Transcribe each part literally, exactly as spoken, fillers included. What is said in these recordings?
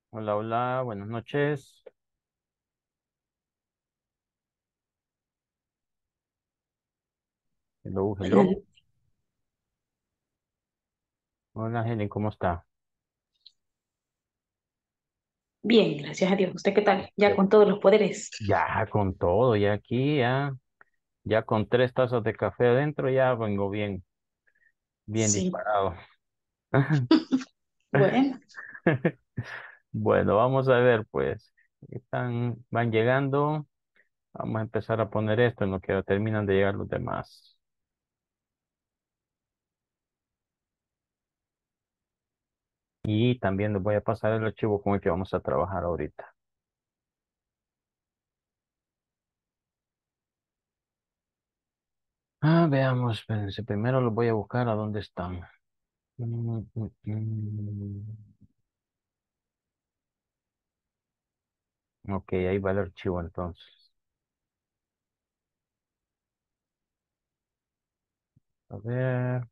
Hola, hola, buenas noches. Hello, hello. Al- Hola, Helen, ¿cómo está? Bien, gracias a Dios. ¿Usted qué tal? Ya Qué- con todos los poderes. Ya con todo, ya aquí, ya, ya con tres tazas de café adentro, ya vengo bien, bien Sí. disparado. Bueno, Bueno, vamos a ver, pues, están, van llegando. Vamos a empezar a poner esto en lo que terminan de llegar los demás. Y también les voy a pasar el archivo con el que vamos a trabajar ahorita. Ah, veamos, espérense, primero los voy a buscar a dónde están. Mm, mm, mm. Ok, ahí va el archivo entonces. A ver.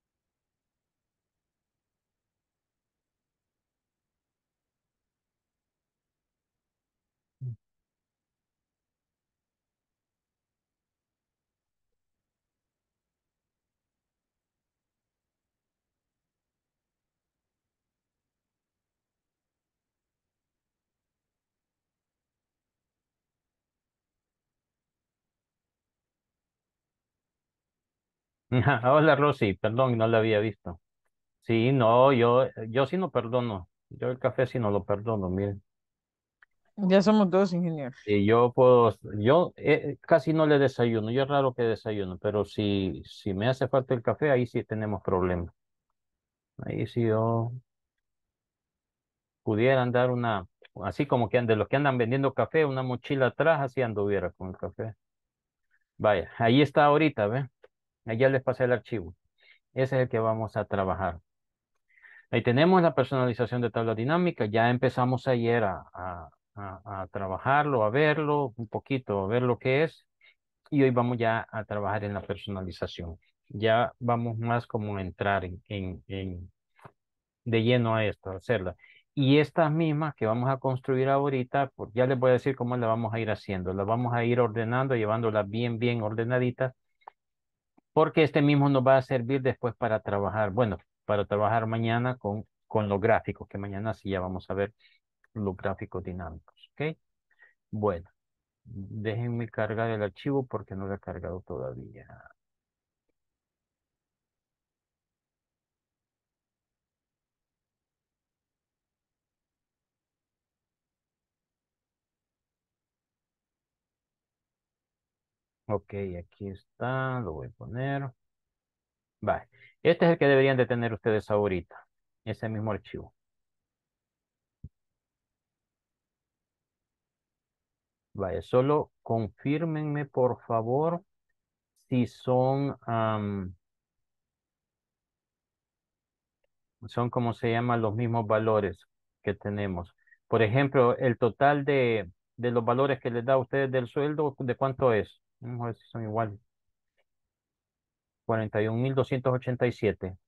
Hola Rosy, perdón, no la había visto. Sí, no, yo, yo sí no perdono. Yo el café sí no lo perdono, miren. Ya somos dos ingenieros. Y yo puedo, yo eh, casi no le desayuno, yo es raro que desayuno, pero si, si me hace falta el café, ahí sí tenemos problemas. Ahí sí yo pudiera andar una, así como que de los que andan vendiendo café, una mochila atrás, así anduviera con el café. Vaya, ahí está ahorita, ¿ve? Allá les pasé el archivo. Ese es el que vamos a trabajar. Ahí tenemos la personalización de tabla dinámica. Ya empezamos ayer a, a, a- a trabajarlo, a verlo un poquito, a ver lo que es. Y hoy vamos ya a trabajar en la personalización. Ya vamos más como a entrar en, en, en- de lleno a esto, a hacerla. Y estas mismas que vamos a construir ahorita, pues ya les voy a decir cómo las vamos a ir haciendo. Las vamos a ir ordenando, llevándolas bien, bien ordenaditas, porque este mismo nos va a servir después para trabajar, bueno, para trabajar mañana con, con los gráficos, que mañana sí ya vamos a ver los gráficos dinámicos, ¿ok? Bueno, déjenme cargar el archivo porque no lo he cargado todavía. Ok, aquí está, lo voy a poner. Vale, este es el que deberían de tener ustedes ahorita, ese mismo archivo. Vaya, solo confírmenme por favor si son, am, son como se llaman los mismos valores que tenemos. Por ejemplo, el total de, de los valores que les da a ustedes del sueldo, ¿de cuánto es? Vamos a ver si son iguales. Cuarenta y un mil doscientos ochenta y siete.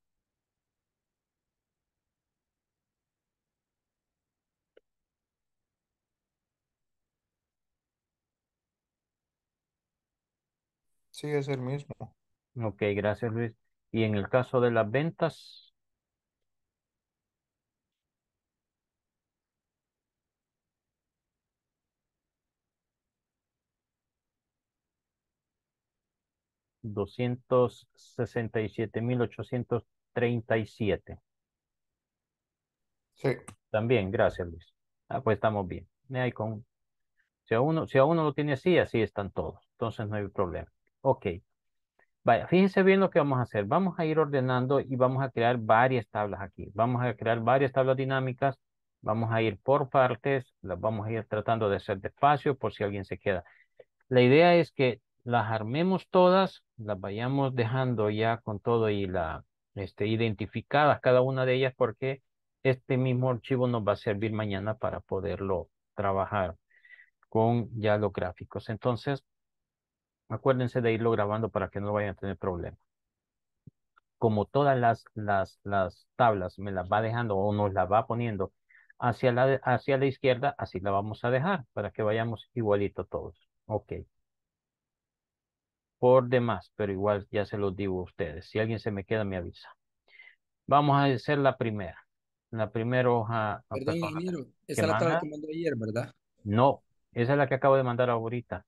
Sí, es el mismo. Ok, gracias Luis. Y en el caso de las ventas, doscientos sesenta y siete mil ochocientos treinta y siete. Sí, También, gracias Luis. Ah, pues estamos bien. Ahí con, si a uno, si a uno lo tiene así, así están todos. Entonces no hay problema. Ok. Vaya, fíjense bien lo que vamos a hacer. Vamos a ir ordenando y vamos a crear varias tablas aquí. Vamos a crear varias tablas dinámicas. Vamos a ir por partes. Las vamos a ir tratando de hacer despacio por si alguien se queda. La idea es que las armemos todas, las vayamos dejando ya con todo y la, este, identificadas cada una de ellas porque este mismo archivo nos va a servir mañana para poderlo trabajar con ya los gráficos. Entonces, acuérdense de irlo grabando para que no vayan a tener problemas. Como todas las, las, las tablas me las va dejando o nos las va poniendo hacia la, de- hacia la izquierda, así la vamos a dejar para que vayamos igualito todos. Ok. Por demás, pero igual ya se los digo a ustedes. Si alguien se me queda, me avisa. Vamos a hacer la primera. La primera hoja, ah, Perdón, perdón, ingeniero, ¿qué esa es la tabla que manda? mandó ayer, ¿verdad? No, esa es la que acabo de mandar ahorita.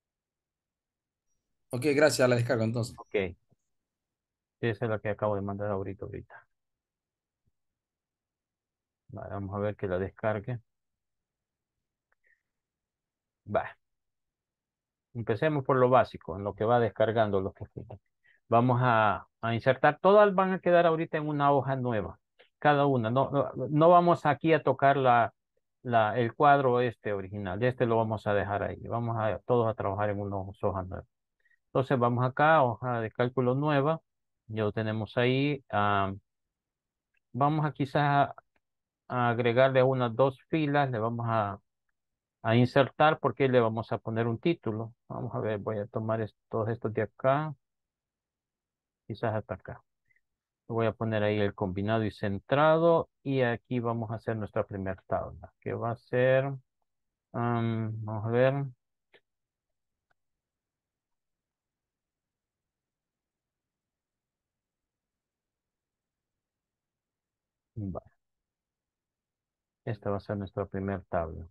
Ok, gracias, la descargo entonces. Ok, esa es la que acabo de mandar ahorita, ahorita. Vale, vamos a ver que la descargue. Va. Empecemos por lo básico, en lo que va descargando lo que falta. Vamos a, a insertar, todas van a quedar ahorita en una hoja nueva, cada una. No, no, no vamos aquí a tocar la, la, el cuadro este original, este lo vamos a dejar ahí. Vamos a todos a trabajar en una hoja nueva. Entonces vamos acá, hoja de cálculo nueva, ya lo tenemos ahí. Ah, vamos a quizás a agregarle unas dos filas, le vamos a a insertar porque le vamos a poner un título. Vamos a ver, voy a tomar es- todos estos de acá, quizás hasta acá. Voy a poner ahí el combinado y centrado y aquí vamos a hacer nuestra primera tabla, que va a ser, am, vamos a ver, va, esta va a ser nuestra primera tabla.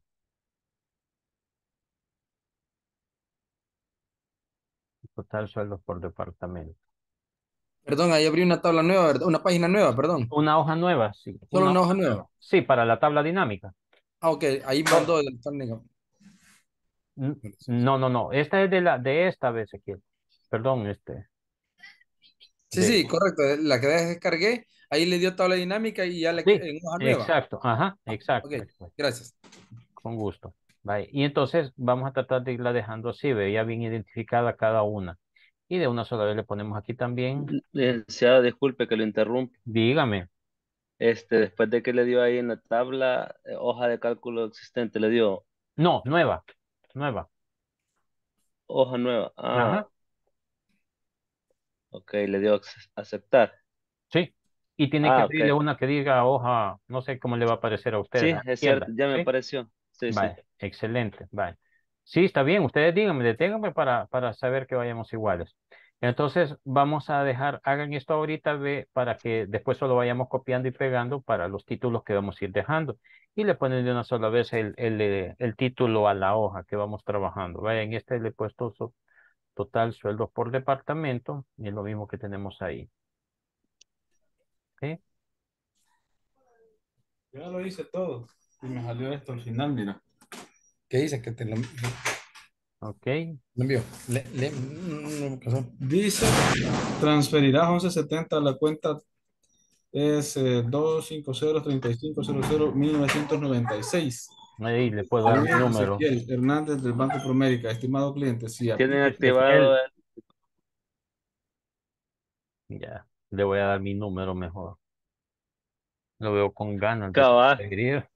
Total sueldos por departamento. Perdón, ahí abrí una tabla nueva, ¿verdad? Una página nueva, perdón. Una hoja nueva, sí, Solo una una hoja hoja nueva. nueva. Sí, para la tabla dinámica. Ah, ok, ahí Solo- mandó el técnico. N- No, no, no, esta es de la de esta vez, Ezequiel. Perdón, este, Sí, de, sí, correcto. La que descargué, ahí le dio tabla dinámica y ya le sí, en hoja nueva. exacto, ajá, Ok, exacto, exacto, gracias. con gusto. Vale. Y entonces vamos a tratar de irla dejando así, ve, ya bien identificada cada una. Y de una sola vez le ponemos aquí también, Licenciado, disculpe que lo interrumpa. dígame, Este, después de que le dio ahí en la tabla, eh, hoja de cálculo existente, le dio no, nueva, nueva, hoja nueva. Ah, ajá, ok, le dio ac- aceptar. sí. Y tiene que Ah, abrirle ok. una que diga hoja, no sé cómo le va a aparecer a usted, a Sí, la es cierto, izquierda, ya me ¿sí? apareció. Sí, sí. Vale, excelente, vale. Sí, está bien, ustedes díganme, deténganme para, para saber que vayamos iguales. Entonces, vamos a dejar, hagan esto ahorita ve, para que después solo vayamos copiando y pegando para los títulos que vamos a ir dejando. Y le ponen de una sola vez el, el, eh, el título a la hoja que vamos trabajando. Vaya, en este le he puesto so- total sueldos por departamento y es lo mismo que tenemos ahí. ¿Sí? Yo ya lo hice todo y me salió esto al final, mira. ¿Qué dice? Que te lo, lo Ok. envió. Le, le, no me pasó. Dice, transferirás once setenta a la cuenta es eh, dos cinco cero, tres cinco cero cero, mil novecientos noventa y seis. Ahí le puedo dar mi Luis número. Ezequiel Hernández del Banco Promérica. Estimado cliente, si Tienen aplica este activado Ezequiel, el... ya, le voy a dar mi número mejor. Lo veo con ganas de cabal. escribir.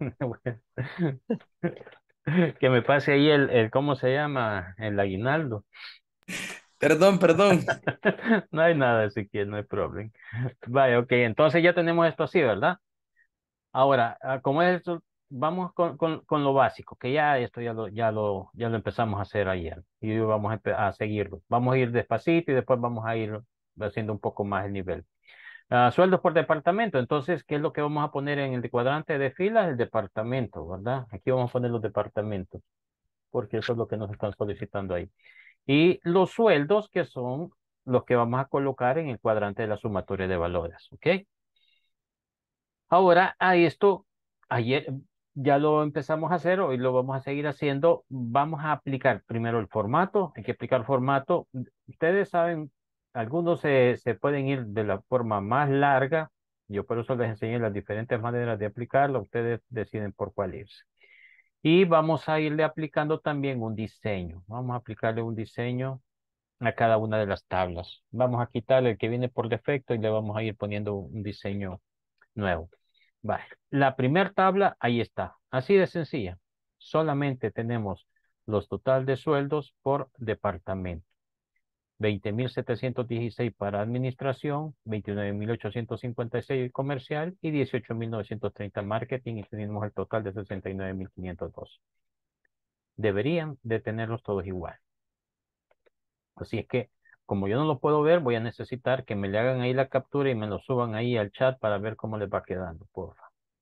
Que me pase ahí el, el, ¿cómo se llama? El aguinaldo. Perdón, perdón. No hay nada, Ezequiel, no hay problema. Vaya, ok, entonces ya tenemos esto así, ¿verdad? Ahora, ah, como es esto, vamos con, con, con lo básico, que ya esto ya lo, ya lo, ya lo empezamos a hacer ayer y vamos a, empe- a seguirlo. Vamos a ir despacito y después vamos a ir haciendo un poco más el nivel. Ah, sueldos por departamento. Entonces, ¿qué es lo que vamos a poner en el cuadrante de filas? El departamento, ¿verdad? Aquí vamos a poner los departamentos, porque eso es lo que nos están solicitando ahí. Y los sueldos, que son los que vamos a colocar en el cuadrante de la sumatoria de valores, ¿ok? Ahora, a esto, ayer ya lo empezamos a hacer, hoy lo vamos a seguir haciendo. Vamos a aplicar primero el formato, hay que aplicar formato. Ustedes saben, algunos se, se pueden ir de la forma más larga. Yo por eso les enseñé las diferentes maneras de aplicarlo. Ustedes deciden por cuál irse. Y vamos a irle aplicando también un diseño. Vamos a aplicarle un diseño a cada una de las tablas. Vamos a quitarle el que viene por defecto y le vamos a ir poniendo un diseño nuevo. Vale. La primera tabla, ahí está. Así de sencilla. Solamente tenemos los total de sueldos por departamento. veinte mil setecientos dieciséis para administración, veintinueve mil ochocientos cincuenta y seis comercial y dieciocho mil novecientos treinta marketing y tenemos el total de sesenta y nueve mil quinientos dos. Deberían de tenerlos todos igual. Así es que, como yo no lo puedo ver, voy a necesitar que me le hagan ahí la captura y me lo suban ahí al chat para ver cómo les va quedando, porfa.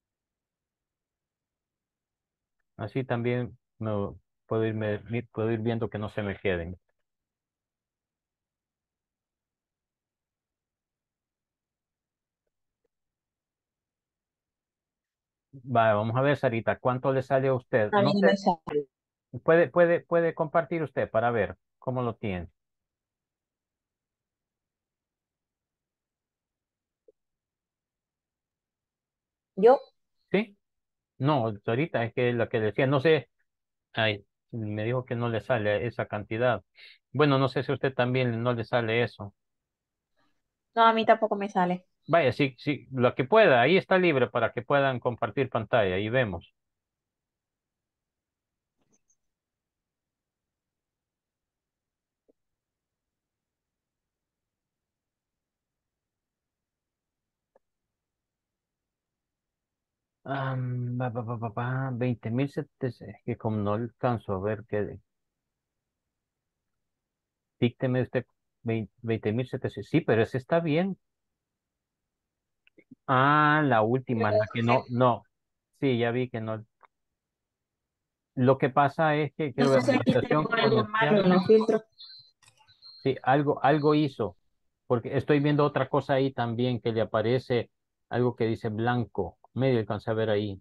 Así también me, puedo, irme, puedo ir viendo que no se me queden. Vale, vamos a ver, Sarita, ¿cuánto le sale a usted? A No mí no sé, me sale. puede, puede, puede compartir usted para ver cómo lo tiene. Yo, ¿Sí? No, ahorita es que lo que decía, no sé, ay, me dijo que no le sale esa cantidad. Bueno, no sé si a usted también no le sale eso. no, a mí tampoco me sale. Vaya, sí, sí, lo que pueda, ahí está libre para que puedan compartir pantalla y vemos. Ah, va, va, va, va, va, veinte mil setecientos, es que como no alcanzo a ver que, dícteme usted veinte mil setecientos, sí, pero ese está bien. Ah, la última, la que no, no, sí, ya vi que no. Lo que pasa es que No quiero ver sé si aquí administración tengo algo malo comercial, en los filtros. sí, algo, algo hizo, porque estoy viendo otra cosa ahí también que le aparece algo que dice blanco, medio alcancé a ver ahí.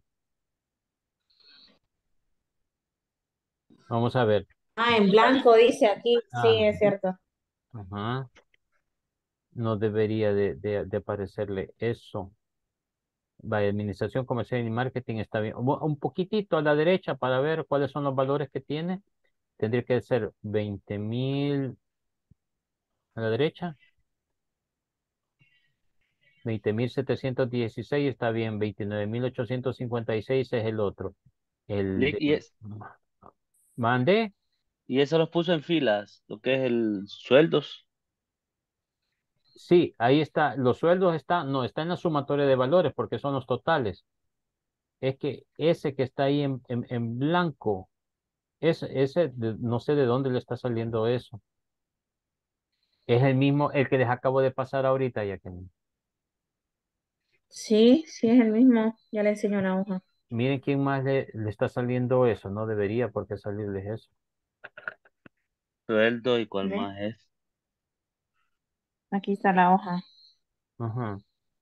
Vamos a ver. Ah, en blanco dice aquí. Sí, Ah, es cierto. ajá. No debería de, de, de aparecerle eso. Vaya, administración comercial y marketing está bien. Un un poquitito a la derecha para ver cuáles son los valores que tiene. Tendría que ser veinte mil a la derecha. Veinte mil setecientos dieciséis está bien. Veintinueve mil ochocientos cincuenta y seis es el otro. El Y, y, de... es- Mande. y eso los puso en filas, lo que es el sueldos. Sí, ahí está. Los sueldos están, no, está en la sumatoria de valores porque son los totales. Es que ese que está ahí en, en, en blanco, ese, ese de- no sé de dónde le está saliendo eso. Es el mismo, el que les acabo de pasar ahorita, ya que Sí, sí, es el mismo. Ya le enseño la hoja. miren quién más le, le está saliendo eso. No debería porque salirles eso. Sueldo y cuál ¿Ve? más es. Aquí está la hoja. Ajá.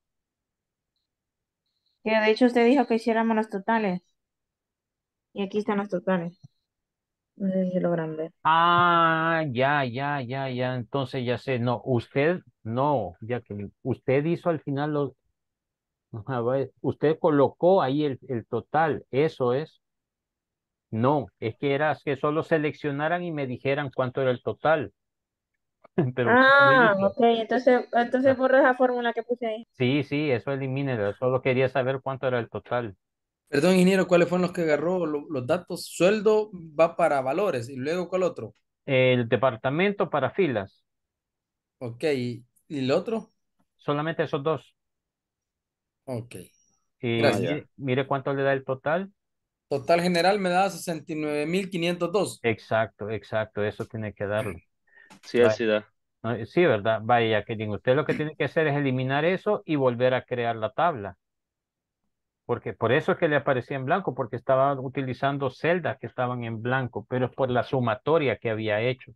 Que de hecho usted dijo que hiciéramos los totales. Y aquí están los totales. No sé si logran ver. Ah, ya, ya, ya, ya. Entonces ya sé. No, usted, no, ya que usted hizo al final los, ajá, vaya, usted colocó ahí el, el total. Eso es. No, es que era que solo seleccionaran y me dijeran cuánto era el total. Pero usted lo Ah, hizo. ok. Entonces, entonces Ah, borra esa fórmula que puse ahí. sí, sí, eso elimínelo. Solo quería saber cuánto era el total. Perdón, ingeniero, ¿cuáles fueron los que agarró lo- los datos? Sueldo va para valores y luego ¿cuál otro? El departamento para filas. Ok, ¿y y el otro? Solamente esos dos. Ok, Y Ah, gracias. ya. mire, mire cuánto le da el total. Total general me da sesenta y nueve mil quinientos dos. Exacto, exacto. Eso tiene que darlo. Sí, Vaya. así da. No, sí, ¿verdad? Vaya, Jacqueline, usted lo que tiene que hacer es eliminar eso y volver a crear la tabla. Porque por eso es que le aparecía en blanco, porque estaba utilizando celdas que estaban en blanco, pero es por la sumatoria que había hecho.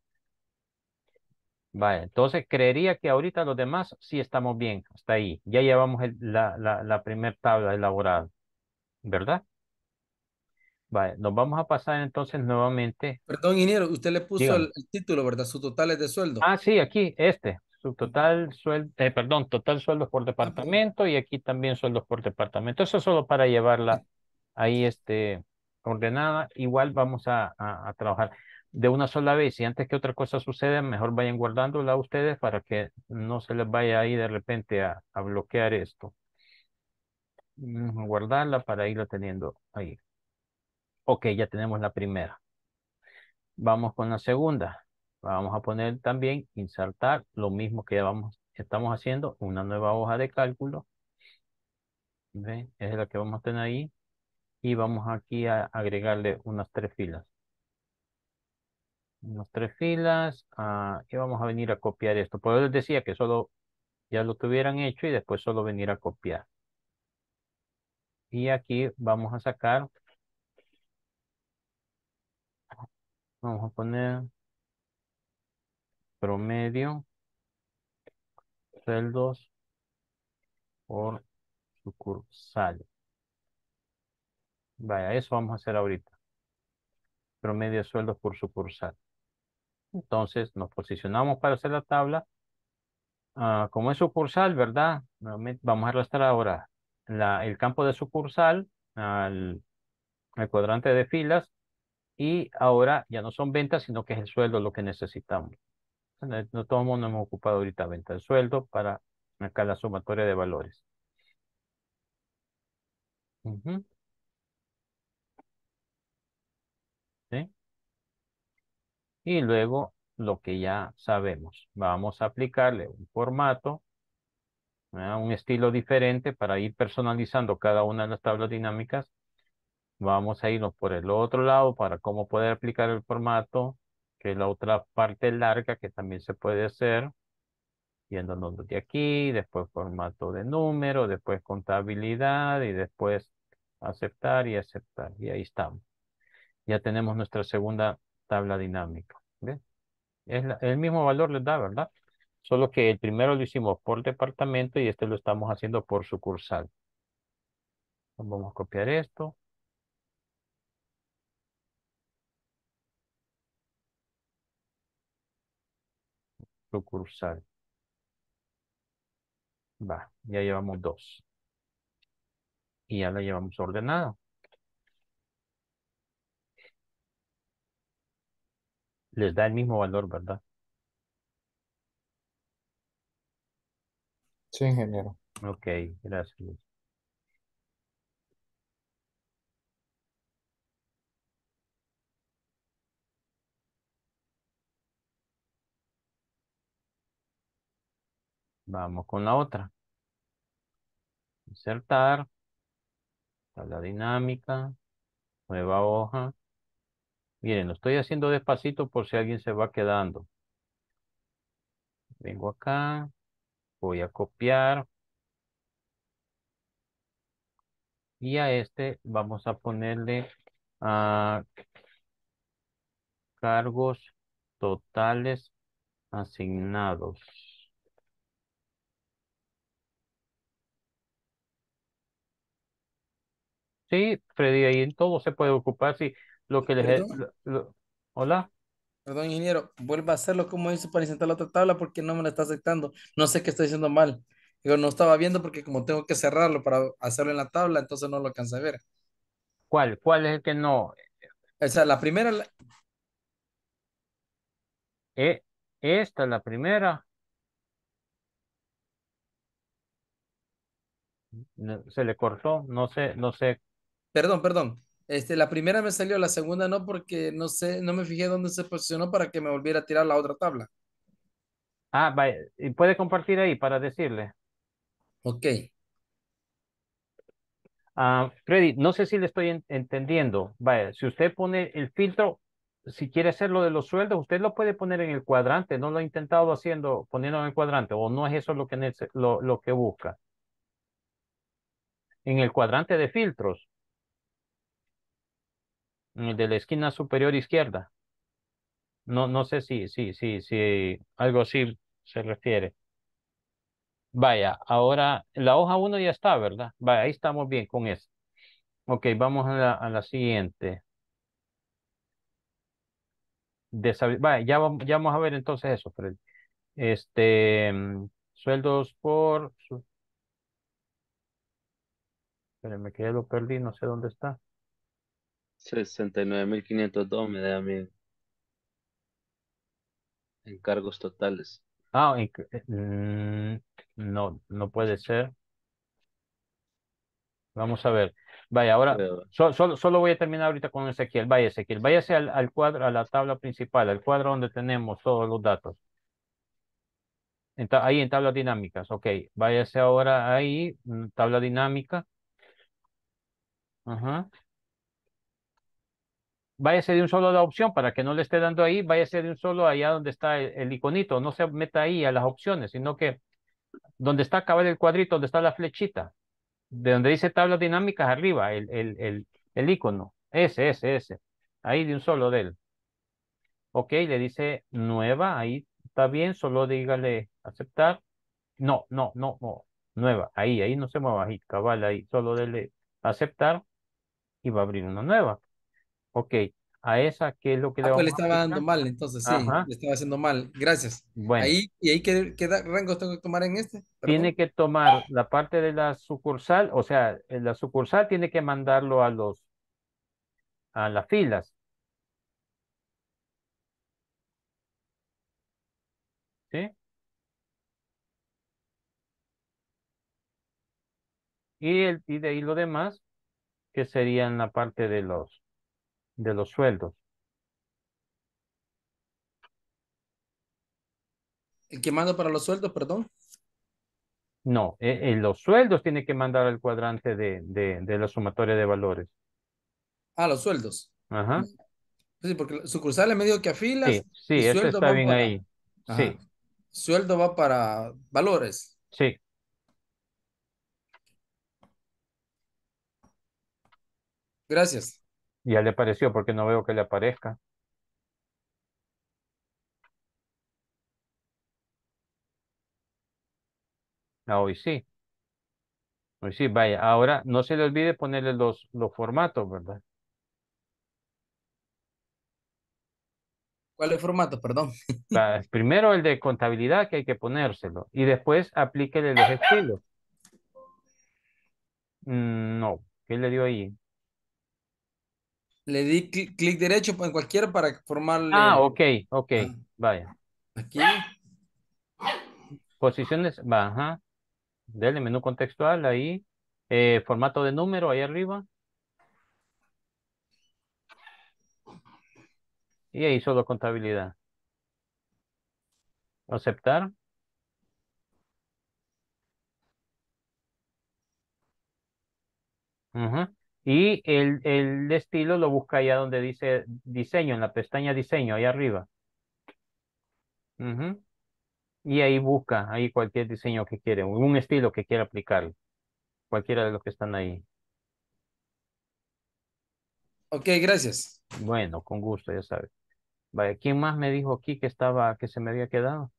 Vaya, entonces creería que ahorita los demás sí estamos bien, hasta ahí. Ya llevamos el- la, la, la primer tabla elaborada, ¿verdad? Vaya, nos vamos a pasar entonces nuevamente. Perdón, ingeniero, usted le puso Dígame. el, el título, ¿verdad? Sus totales de sueldo. Ah, sí, aquí, este, su total sueldo, perdón, total sueldos por Ah, perdón. departamento y aquí también sueldos por departamento. Eso es solo para llevarla ahí, este, ordenada. Igual vamos a, a, a trabajar de una sola vez y antes que otra cosa suceda, mejor vayan guardándola ustedes para que no se les vaya ahí de repente a, a bloquear esto. Mm, Guardarla para irla teniendo ahí. Ok, ya tenemos la primera. Vamos con la segunda. Vamos a poner también, insertar lo mismo que vamos, estamos haciendo, una nueva hoja de cálculo. ¿Ve? Es la que vamos a tener ahí. Y vamos aquí a agregarle unas tres filas. Unas tres filas. ah, y vamos a venir a copiar esto. Por eso les decía que solo ya lo tuvieran hecho y después solo venir a copiar. Y aquí vamos a sacar, vamos a poner promedio, sueldos por sucursal. Vaya, eso vamos a hacer ahorita. Promedio de sueldos por sucursal. Entonces nos posicionamos para hacer la tabla. Ah, como es sucursal, ¿verdad? Nuevamente vamos a arrastrar ahora la, el campo de sucursal al, al cuadrante de filas y ahora ya no son ventas, sino que es el sueldo lo que necesitamos. No, no todo el mundo hemos ocupado ahorita venta de sueldo para acá la sumatoria de valores. Ujú, ¿sí? Y luego lo que ya sabemos, vamos a aplicarle un formato, ¿verdad? Un estilo diferente para ir personalizando cada una de las tablas dinámicas. Vamos a irnos por el otro lado para cómo poder aplicar el formato, que es la otra parte larga que también se puede hacer, yéndonos de aquí, después formato de número, después contabilidad y después aceptar y aceptar. Y ahí estamos. Ya tenemos nuestra segunda tabla dinámica. ¿Ves? Es la- el mismo valor les da, ¿verdad? Solo que el primero lo hicimos por departamento y este lo estamos haciendo por sucursal. Vamos a copiar esto. Sucursal. Va, ya llevamos dos. Y ya la llevamos ordenada. Les da el mismo valor, ¿verdad? Sí, ingeniero. Ok, gracias. Vamos con la otra. Insertar, tabla dinámica, nueva hoja. Miren, lo estoy haciendo despacito por si alguien se va quedando. Vengo acá, voy a copiar y a este vamos a ponerle a cargos totales asignados. Sí, Freddy, ahí en todo se puede ocupar. Sí, lo que les... he- Perdón, lo- lo- Hola. perdón, ingeniero, vuelva a hacerlo como hizo para insertar la otra tabla porque no me la está aceptando. No sé qué estoy haciendo mal. Digo, no estaba viendo porque como tengo que cerrarlo para hacerlo en la tabla, entonces no lo alcancé a ver. ¿Cuál? ¿Cuál es el que no? O sea, la primera, la- Eh, esta, la primera, no- se le cortó, no sé, no sé. perdón, perdón. Este, la primera me salió, la segunda no porque no sé, no me fijé dónde se posicionó para que me volviera a tirar la otra tabla. Ah, vaya, y puede compartir ahí para decirle. Ok. Ah, Freddy, no sé si le estoy en- entendiendo. Vaya, si usted pone el filtro, si quiere hacer lo de los sueldos, usted lo puede poner en el cuadrante. ¿No lo ha intentado haciendo, poniendo en el cuadrante? ¿O no es eso lo que, nece- lo, lo que busca? En el cuadrante de filtros, en el de la esquina superior izquierda. No, no sé si, si, si, si algo así se refiere. Vaya, ahora la hoja uno ya está, ¿verdad? Vaya, ahí estamos bien con eso. Ok, vamos a la, a la siguiente. Desabi- Vaya, ya vamos, ya vamos a ver entonces eso, Fred. Este, mm, sueldos por... su- Espérenme que ya lo perdí, no sé dónde está. sesenta y nueve mil quinientos dos me da a mí en cargos totales. Ah, en que- eh, mm, no, no puede ser. Vamos a ver. Vaya, ahora, Pero, so- solo, solo voy a terminar ahorita con Ezequiel. Vaya, Ezequiel, váyase al, al cuadro, a la tabla principal, al cuadro donde tenemos todos los datos. En ta- ahí en tablas dinámicas, ok. Váyase ahora ahí, mm, tabla dinámica. Ajá. Váyase de un solo a la opción para que no le esté dando ahí, váyase de un solo allá donde está el, el iconito, no se meta ahí a las opciones, sino que donde está acabado el cuadrito, donde está la flechita, de donde dice tablas dinámicas arriba, el, el, el, el icono, ese, ese, ese, ahí de un solo de él. Ok, le dice nueva, ahí está bien, solo dígale aceptar. No, no, no, no, nueva, ahí, ahí no se mueva, ahí, cabal, ahí, solo dele aceptar y va a abrir una nueva. Ok, a esa, ¿qué es lo que le Ah, pues le vamos a estaba dando aplicar? mal, entonces sí, Ajá, le estaba haciendo mal. Gracias. bueno, Ahí, ¿y ahí qué, qué da- rangos tengo que tomar en este? tiene Perdón. que tomar la parte de la sucursal, o sea, en la sucursal tiene que mandarlo a los, a las filas, ¿sí? Y, el, y de ahí lo demás, que serían la parte de los, de los sueldos. El que mando para los sueldos, perdón. No, eh, eh, los sueldos tiene que mandar al cuadrante de, de, de la sumatoria de valores. Ah, los sueldos. Ajá. Sí, porque sucursales me dijo que a Sí, filas y sí, eso sueldos está van bien para. ahí. Ajá. Sí, Sueldo va para valores. sí, Gracias. ya le apareció porque no veo que le aparezca. Ah, hoy sí, hoy sí, vaya. Ahora no se le olvide ponerle los, los formatos, ¿verdad? ¿Cuál es el formato? Perdón. Va, primero el de contabilidad que hay que ponérselo y después aplíquele los estilos. Mm, no, ¿qué le dio ahí? Le di cli- clic derecho en cualquiera para formarle Ah, el. ok, ok, Ajá. vaya. Aquí. Posiciones, va, ajá. Dele menú contextual ahí. Eh, formato de número ahí arriba. Y ahí solo contabilidad. Aceptar. Ujú. Y el, el estilo lo busca allá donde dice diseño, en la pestaña diseño, ahí arriba. Ujú. Y ahí busca, ahí cualquier diseño que quiere, un estilo que quiera aplicar, cualquiera de los que están ahí. Ok, gracias. Bueno, con gusto, ya sabes. Vaya, ¿quién más me dijo aquí que estaba, que se me había quedado?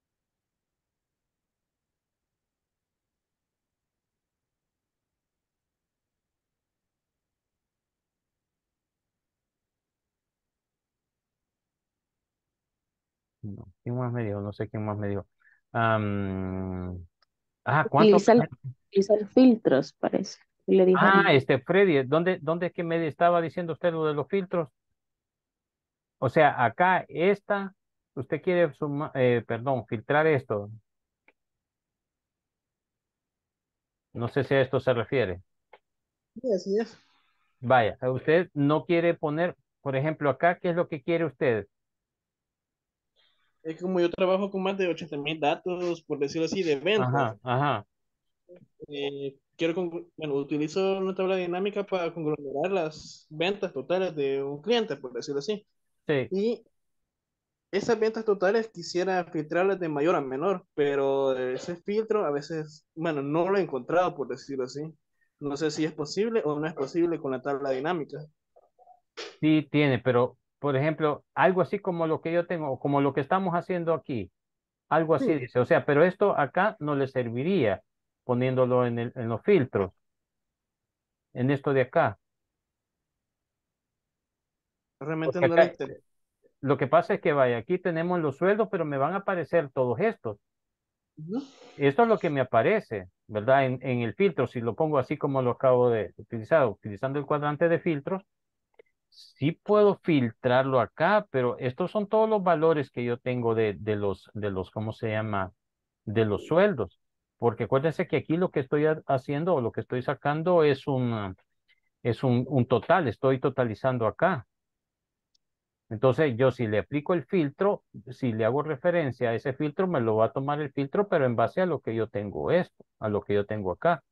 No, ¿quién más me dijo? No sé quién más me dijo. Am, ah, ¿cuánto? Utilizar, utilizar filtros, parece. que Le Ah, dijeron. este Freddy, ¿dónde, dónde es que me estaba diciendo usted lo de los filtros? O sea, acá esta, usted quiere suma- eh, perdón, filtrar esto. No sé si a esto se refiere. Sí, así es. Vaya, usted no quiere poner, por ejemplo, acá, ¿qué es lo que quiere usted? Es como yo trabajo con más de ochenta mil datos, por decirlo así, de ventas. Ajá, ajá, Eh, quiero, con- bueno, utilizo una tabla dinámica para conglomerar las ventas totales de un cliente, por decirlo así. sí, Y esas ventas totales quisiera filtrarlas de mayor a menor, pero ese filtro a veces, bueno, no lo he encontrado, por decirlo así. No sé si es posible o no es posible con la tabla dinámica. sí tiene, pero, por ejemplo, algo así como lo que yo tengo, o como lo que estamos haciendo aquí, algo así Sí, dice, o sea, pero esto acá no le serviría poniéndolo en el, en los filtros, en esto de acá, realmente porque no lo acá, entendí. lo que pasa es que, vaya, aquí tenemos los sueldos, pero me van a aparecer todos estos. Esto es lo que me aparece, ¿verdad? En, en el filtro, si lo pongo así como lo acabo de utilizar, utilizando el cuadrante de filtros, sí puedo filtrarlo acá, pero estos son todos los valores que yo tengo de, de los, de los, ¿cómo se llama? De los sueldos. Porque acuérdense que aquí lo que estoy ha- haciendo o lo que estoy sacando es un, es un, un total, estoy totalizando acá. Entonces yo si le aplico el filtro, si le hago referencia a ese filtro, me lo va a tomar el filtro, pero en base a lo que yo tengo esto, a lo que yo tengo acá.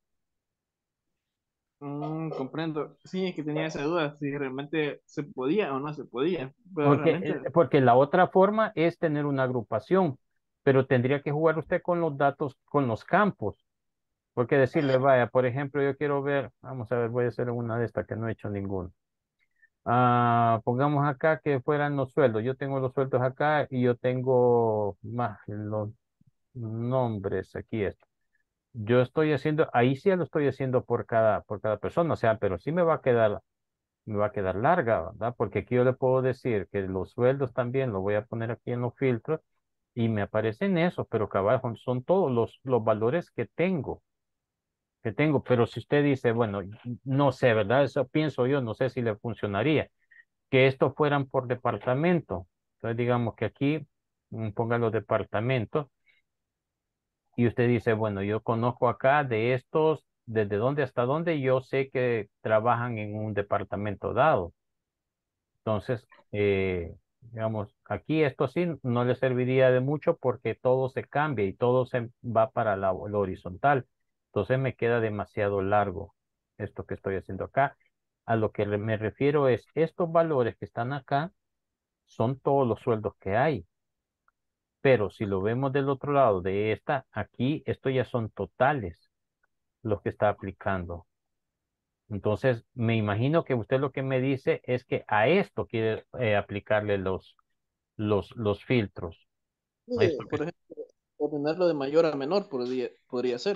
Mm, comprendo. Sí, es que tenía esa duda, si realmente se podía o no se podía. Pero Porque, eh, realmente, porque la otra forma es tener una agrupación, pero tendría que jugar usted con los datos, con los campos. Porque decirle, vaya, por ejemplo, yo quiero ver, vamos a ver, voy a hacer una de estas que no he hecho ninguna. Ah, pongamos acá que fueran los sueldos. Yo tengo los sueldos acá y yo tengo más los nombres aquí. Esto. Yo estoy haciendo, ahí sí ya lo estoy haciendo por cada, por cada persona, o sea, pero sí me va a quedar, me va a quedar larga, ¿verdad? Porque aquí yo le puedo decir que los sueldos también lo voy a poner aquí en los filtros y me aparecen esos, pero cabal, son son todos los, los valores que tengo, que tengo. Pero si usted dice, bueno, no sé, ¿verdad? Eso pienso yo, no sé si le funcionaría que estos fueran por departamento. Entonces, digamos que aquí mm, ponga los departamentos y usted dice, bueno, yo conozco acá de estos, desde dónde hasta dónde, yo sé que trabajan en un departamento dado. Entonces, eh, digamos, aquí esto sí no le serviría de mucho porque todo se cambia y todo se va para la, lo horizontal. Entonces me queda demasiado largo esto que estoy haciendo acá. A lo que re- me refiero es, estos valores que están acá son todos los sueldos que hay. Pero si lo vemos del otro lado de esta, aquí, esto ya son totales los que está aplicando. Entonces, me imagino que usted lo que me dice es que a esto quiere eh, aplicarle los, los, los filtros. A sí, esto que, por ejemplo, ordenarlo de mayor a menor podría, podría ser.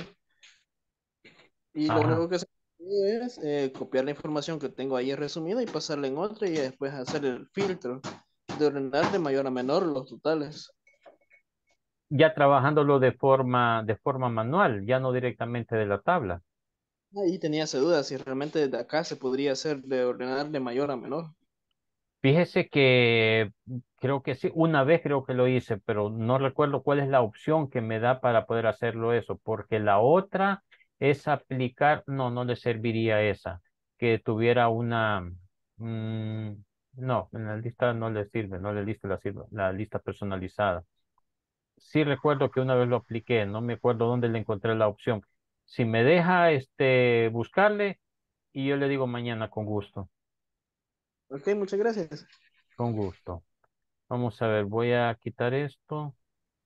Y lo ajá. único que se puede es eh, copiar la información que tengo ahí resumida y pasarla en otra y después hacer el filtro de ordenar de mayor a menor los totales. Ya trabajándolo de forma, de forma manual, ya no directamente de la tabla. Ahí tenía esa duda si realmente desde acá se podría hacer de ordenar de mayor a menor. Fíjese que creo que sí, una vez creo que lo hice, pero no recuerdo cuál es la opción que me da para poder hacerlo eso, porque la otra es aplicar, no, no le serviría esa, que tuviera una, mm, no, en la lista no le sirve, no le lista la, sirve- la lista personalizada. Sí recuerdo que una vez lo apliqué, no me acuerdo dónde le encontré la opción. Si me deja este buscarle y yo le digo mañana con gusto, Ok, muchas gracias. con gusto. Vamos a ver, voy a quitar esto.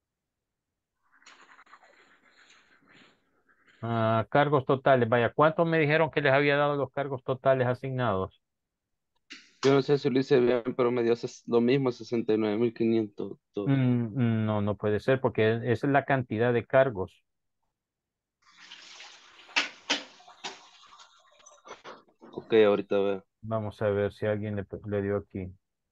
Ah, cargos totales. Vaya, ¿cuántos me dijeron que les había dado los cargos totales asignados? Yo no sé si lo hice bien, pero me dio ses- lo mismo, sesenta y nueve mil quinientos. todo. Mm, mm, no, no puede ser porque esa es la cantidad de cargos. Ok, ahorita veo. Vamos a ver si alguien le, le dio aquí.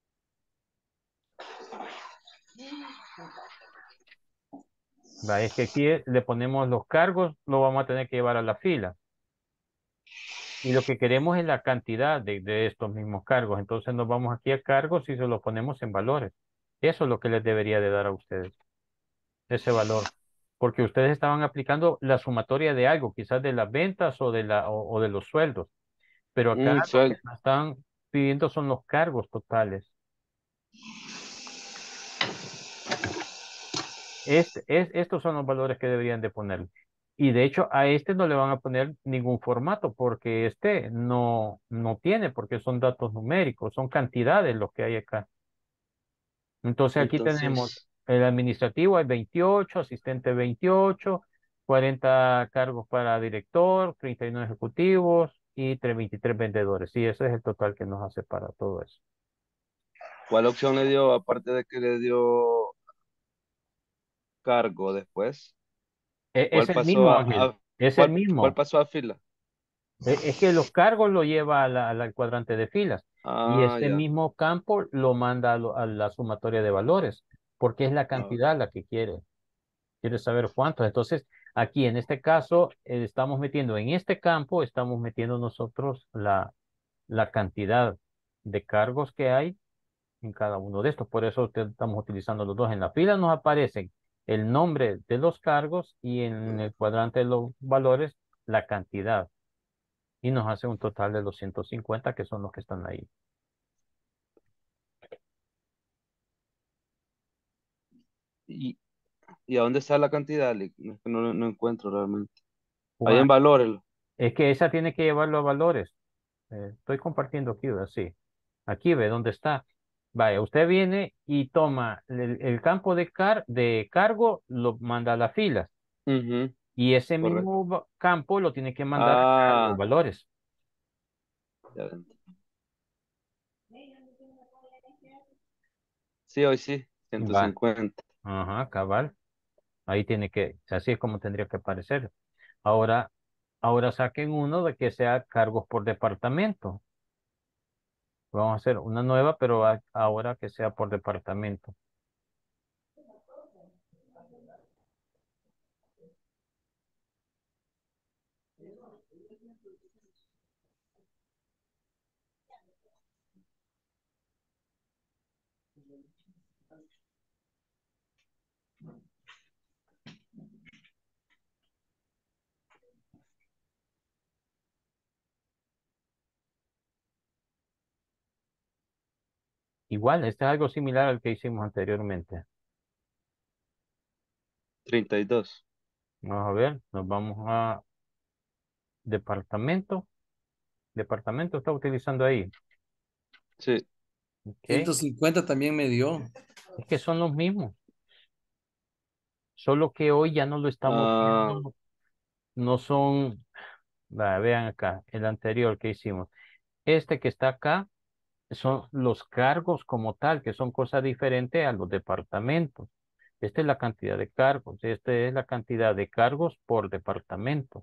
Va, es que aquí eh, le ponemos los cargos, lo vamos a tener que llevar a la fila. Y lo que queremos es la cantidad de, de estos mismos cargos. Entonces nos vamos aquí a cargos y se los ponemos en valores. Eso es lo que les debería de dar a ustedes, ese valor. Porque ustedes estaban aplicando la sumatoria de algo, quizás de las ventas o de la, o, o de los sueldos. Pero acá Mm, lo que suel- nos están pidiendo son los cargos totales. Este, es, estos son los valores que deberían de poner. Y de hecho a este no le van a poner ningún formato porque este no, no tiene, porque son datos numéricos, son cantidades los que hay acá. Entonces aquí tenemos entonces, el administrativo, hay veintiocho, asistente veintiocho, cuarenta cargos para director, treinta y nueve ejecutivos y veintitrés vendedores. Y ese es el total que nos hace para todo eso. ¿cuál opción le dio, aparte de que le dio cargo después? E- Es ¿Cuál el pasó mismo, a, Ángel, a- es el cuál, cuál mismo. pasó a fila? E- Es que los cargos lo lleva a la- a la- al cuadrante de filas y Ah, este ya. mismo campo lo manda a, lo- a la sumatoria de valores porque es la Ah, cantidad la que quiere, quiere saber cuántos. Entonces, aquí en este caso, eh, estamos metiendo en este campo, estamos metiendo nosotros la, la cantidad de cargos que hay en cada uno de estos. Por eso te- estamos utilizando los dos. En la fila nos aparecen el nombre de los cargos y en el cuadrante de los valores la cantidad. Y nos hace un total de doscientos cincuenta, que son los que están ahí. ¿Y, y a dónde está la cantidad, Lick? No, es que no, no encuentro realmente. Ahí Juan, en valores. es que esa tiene que llevarlo a valores. Eh, estoy compartiendo aquí, ¿verdad? Sí. Aquí ve dónde está. Vaya, usted viene y toma el, el campo de, car de cargo, lo manda a las filas. Ujú, Y ese correcto. mismo va- campo lo tiene que mandar a los Ah, valores. ya entiendo. Sí, hoy sí, ciento Va. cincuenta. Ajá, cabal. Ahí tiene que, así es como tendría que aparecer. Ahora, ahora saquen uno de que sea cargos por departamento. Vamos a hacer una nueva, pero a- ahora que sea por departamento. Igual, este es algo similar al que hicimos anteriormente. treinta y dos. Vamos a ver, nos vamos a departamento. Departamento está utilizando ahí. Sí. Ok. ciento cincuenta también me dio. Es que son los mismos. Solo que hoy ya no lo estamos Ah, viendo. No son, va, vean acá, el anterior que hicimos. Este que está acá son los cargos como tal, que son cosas diferentes a los departamentos. Esta es la cantidad de cargos. Esta es la cantidad de cargos por departamento.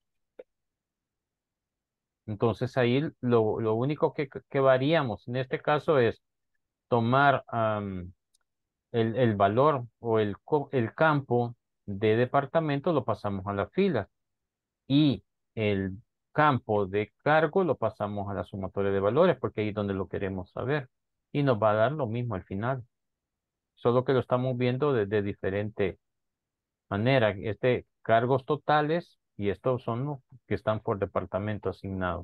Entonces ahí lo, lo único que, que varíamos en este caso es tomar am, el, el valor o el, co- el campo de departamento, lo pasamos a la fila, y el campo de cargo lo pasamos a la sumatoria de valores, porque ahí es donde lo queremos saber. Y nos va a dar lo mismo al final, solo que lo estamos viendo de, de diferente manera. Este, cargos totales, y estos son los que están por departamento asignado.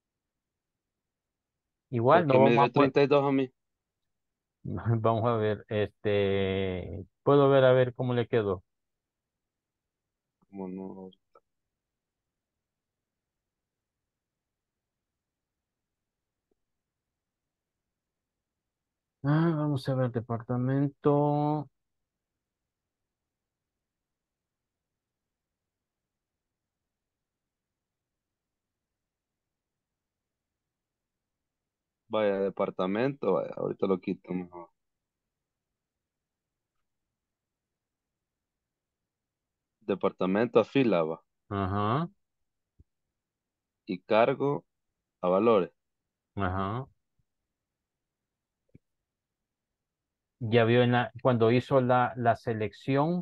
Igual porque no me vamos a dio poder, treinta y dos a mí. vamos a ver, este, puedo ver a ver cómo le quedó. Como no. Ah, vamos a ver, departamento. Vaya, departamento, vaya, ahorita lo quito mejor. Departamento a fila, va. Ajá, Y cargo a valores. ajá. Ya vio en la, cuando hizo la, la selección,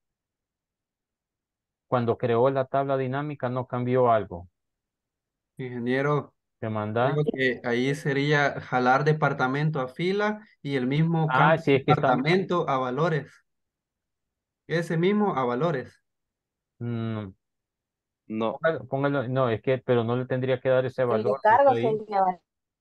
cuando creó la tabla dinámica, no cambió algo. Ingeniero, ¿Te manda? creo que ahí sería jalar departamento a fila y el mismo Ah, campo sí, es que estamos. departamento a valores. Ese mismo a valores. mm, No, póngalo, póngalo- no, es que, pero no le tendría que dar ese El de valor que está cargo ahí. sería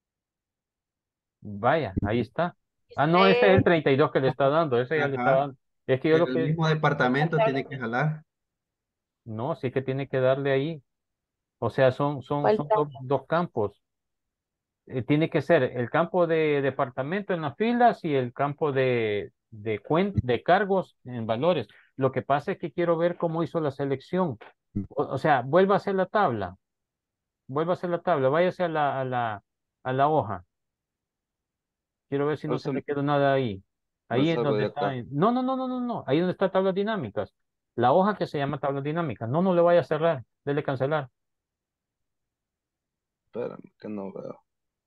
Vaya, ahí está. Ah, no, ese es el usted, treinta y dos que le está dando, ese ya le está Ajá. dando. Es que yo lo El que, mismo departamento tiene que jalar. no, sí que tiene que darle ahí. O sea, son, son, son falta dos, dos campos. Eh, tiene que ser el campo de departamento en las filas y el campo de, de, cuen- de cargos en valores. Lo que pasa es que quiero ver cómo hizo la selección. O, o sea, vuelva a hacer la tabla, vuelva a hacer la tabla, váyase a la, a la, a la hoja. Quiero ver si no se ahorita me quedó nada ahí. me Ahí es salgo donde de está. acá. No, no, no, no, no, no. Ahí donde está tablas dinámicas. La hoja que se llama tablas dinámicas. No, no le vaya a cerrar. Dele cancelar. Espérame, que no veo.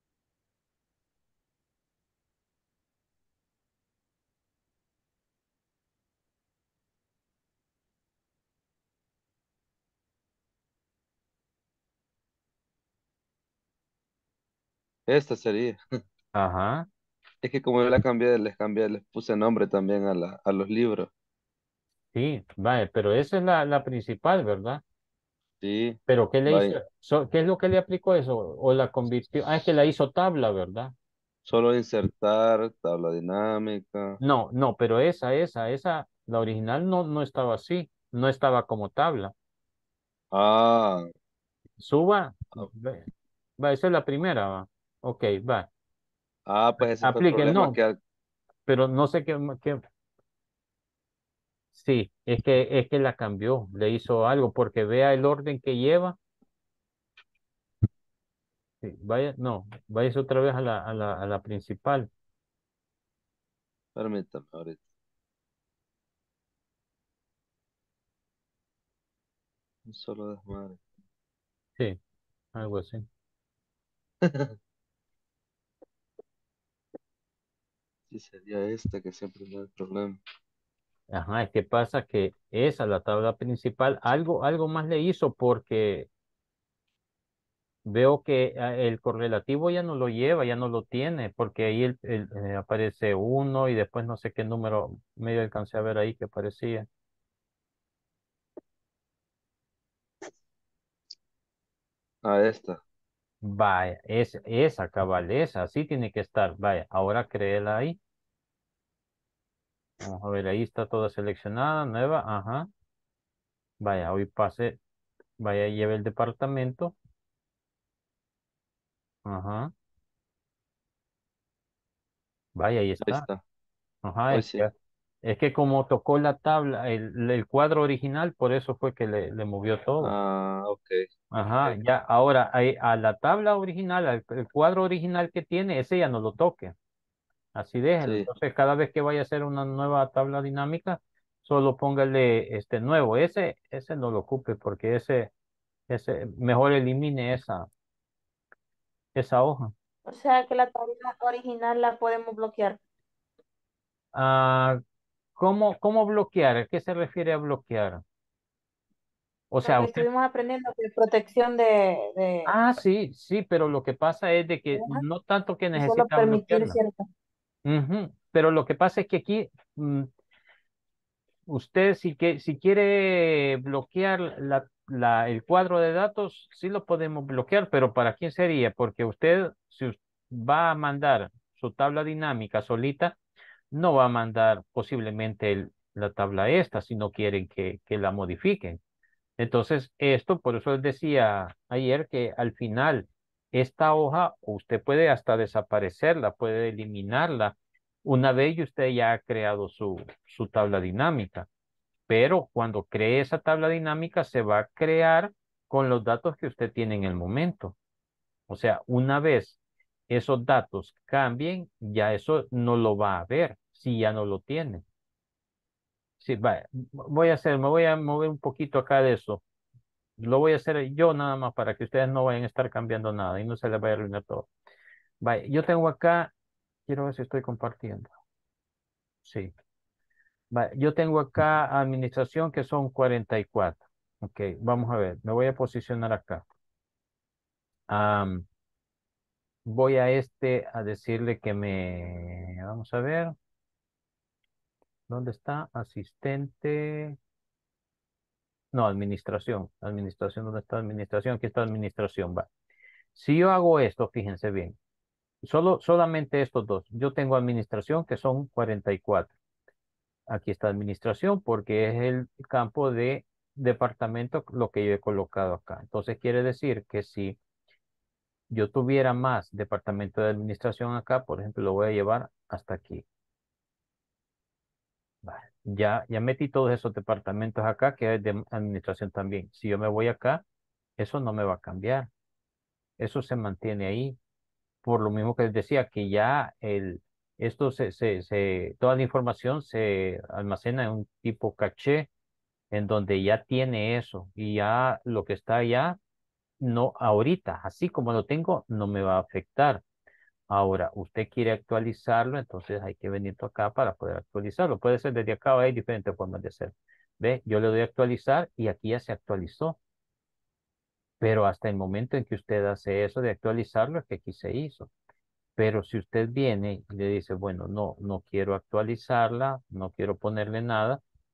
Esta sería. Ajá. Es que como yo la cambié, les cambié, les puse nombre también a la, a los libros. Sí, vale, pero esa es la, la principal, ¿verdad? Sí, ¿Pero qué le hizo? vaya. So- ¿Qué es lo que le aplicó eso? ¿O la convirtió? Ah, es que la hizo tabla, ¿verdad? Solo insertar, tabla dinámica. No, no, pero esa, esa, esa, la original no, no estaba así, no estaba como tabla. Ah, Suba, ah, ve- va, esa es la primera, va. Ok, va. ah, pues ese fue el Aplique, problema no, que al- pero no sé qué, qué, sí, es que, es que la cambió, le hizo algo, porque vea el orden que lleva. Sí, vaya, no, vaya otra vez a la, a la, a la principal. permítame ahorita. Un solo desmadre. Sí, algo así. Sí, sería esta que siempre me da el problema. Ajá, es que pasa que esa, la tabla principal, algo, algo más le hizo porque veo que ah, el correlativo ya no lo lleva, ya no lo tiene, porque ahí el, el, eh, aparece uno y después no sé qué número medio alcancé a ver ahí que aparecía. Ah, esta. Vaya, es esa cabal, esa, así tiene que estar. Vaya, ahora créela ahí. Vamos a ver, ahí está toda seleccionada, nueva, ajá. Vaya, hoy pase, vaya, lleve el departamento. Ajá, vaya, ahí Ahí está. está. Ajá, Hoy es sí. que, es que como tocó la tabla, el, el cuadro original, por eso fue que le, le movió todo. Ah, ok. Ajá, Ok. ya, ahora ahí, a la tabla original, al el cuadro original que tiene, ese ya no lo toque. Así déjelo. Sí, Entonces, cada vez que vaya a hacer una nueva tabla dinámica, solo póngale este nuevo. Ese, ese no lo ocupe porque ese, ese, mejor elimine esa, esa hoja. O sea que la tabla original la podemos bloquear. Ah, ¿cómo, cómo bloquear? ¿A qué se refiere a bloquear? O Lo sea, que usted, estuvimos aprendiendo de protección de, de, ah, sí, sí, pero lo que pasa es de que ajá, no tanto que y solo necesita permitir bloquearla. cierto. Ujú. Pero lo que pasa es que aquí, mm, usted si, que, si quiere bloquear la, la- el cuadro de datos, sí lo podemos bloquear, pero ¿para quién sería? Porque usted, si us- va a mandar su tabla dinámica solita, no va a mandar posiblemente el- la tabla esta si no quieren que, que la modifiquen. Entonces, esto, por eso les decía ayer que al final, esta hoja, usted puede hasta desaparecerla, puede eliminarla, una vez que usted ya ha creado su, su tabla dinámica. Pero cuando cree esa tabla dinámica, se va a crear con los datos que usted tiene en el momento. O sea, una vez esos datos cambien, ya eso no lo va a ver si ya no lo tiene. Sí, vaya, voy a hacer, me voy a mover un poquito acá de eso. Lo voy a hacer yo nada más para que ustedes no vayan a estar cambiando nada y no se les vaya a arruinar todo. Vaya, yo tengo acá, quiero ver si estoy compartiendo. Sí. Vaya, yo tengo acá administración que son cuarenta y cuatro. Ok, vamos a ver, me voy a posicionar acá. Am, voy a este a decirle que me, vamos a ver, ¿dónde está? Asistente. No, administración. Administración, ¿dónde está administración? Aquí está administración, va. Si yo hago esto, fíjense bien. Solo, solamente estos dos. Yo tengo administración que son cuarenta y cuatro. Aquí está administración porque es el campo de departamento lo que yo he colocado acá. Entonces quiere decir que si yo tuviera más departamento de administración acá, por ejemplo, lo voy a llevar hasta aquí. Vale. Ya, ya metí todos esos departamentos acá que es de administración también. Si yo me voy acá, eso no me va a cambiar. Eso se mantiene ahí. Por lo mismo que les decía, que ya el, esto se, se, se, toda la información se almacena en un tipo caché, en donde ya tiene eso, y ya lo que está allá, no, ahorita, así como lo tengo, no me va a afectar. Ahora, usted quiere actualizarlo, entonces hay que venir acá para poder actualizarlo. Puede ser desde acá o hay diferentes formas de hacer. ¿Ve? Yo le doy a actualizar y aquí ya se actualizó. Pero hasta el momento en que usted hace eso de actualizarlo, es que aquí se hizo. Pero si usted viene y le dice, bueno, no, no quiero actualizarla, no quiero ponerle nada,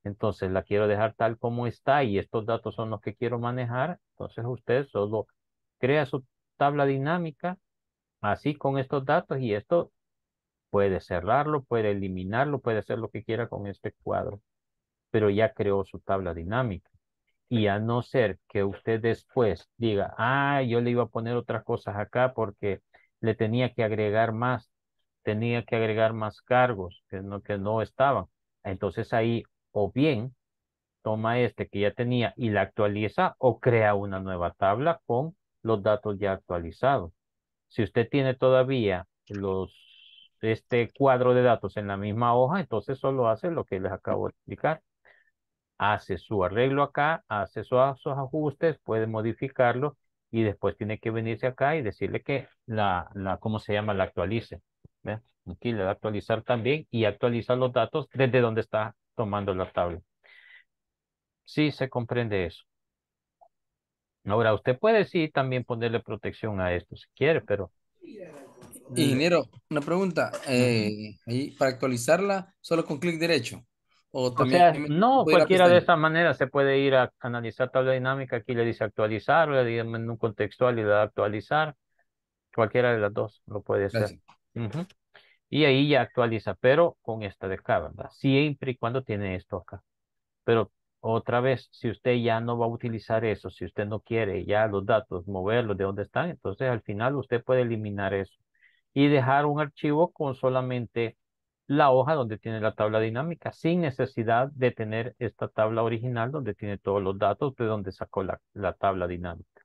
Entonces la quiero dejar tal como está y estos datos son los que quiero manejar. Entonces usted solo crea su tabla dinámica así con estos datos y esto puede cerrarlo, puede eliminarlo, puede hacer lo que quiera con este cuadro, pero ya creó su tabla dinámica. Y a no ser que usted después diga, ah, yo le iba a poner otras cosas acá porque le tenía que agregar más, tenía que agregar más cargos que no, que no estaban. Entonces ahí o bien toma este que ya tenía y la actualiza o crea una nueva tabla con los datos ya actualizados. Si usted tiene todavía los, este cuadro de datos en la misma hoja, entonces solo hace lo que les acabo de explicar. Hace su arreglo acá, hace sus, sus ajustes, puede modificarlo y después tiene que venirse acá y decirle que la, la ¿cómo se llama? La actualice. ¿Ve? Aquí le da a actualizar también y actualizar los datos desde donde está tomando la tabla. Sí, se comprende eso. Ahora, usted puede sí también ponerle protección a esto si quiere, pero le- Ingeniero, una pregunta. ujú. eh, ahí, para actualizarla, solo con clic derecho. O O también sea, me- no, puedo ir a cualquiera de pestañas. esas maneras se puede ir a analizar tabla dinámica. Aquí le dice actualizar, le dice menú contextual y le da actualizar. Cualquiera de las dos lo puede hacer. Gracias. Ujú. Y ahí ya actualiza, pero con esta de acá, ¿verdad? Siempre y cuando tiene esto acá. Pero otra vez, si usted ya no va a utilizar eso, si usted no quiere ya los datos, moverlos de donde están, entonces al final usted puede eliminar eso y dejar un archivo con solamente la hoja donde tiene la tabla dinámica, sin necesidad de tener esta tabla original donde tiene todos los datos de donde sacó la, la tabla dinámica.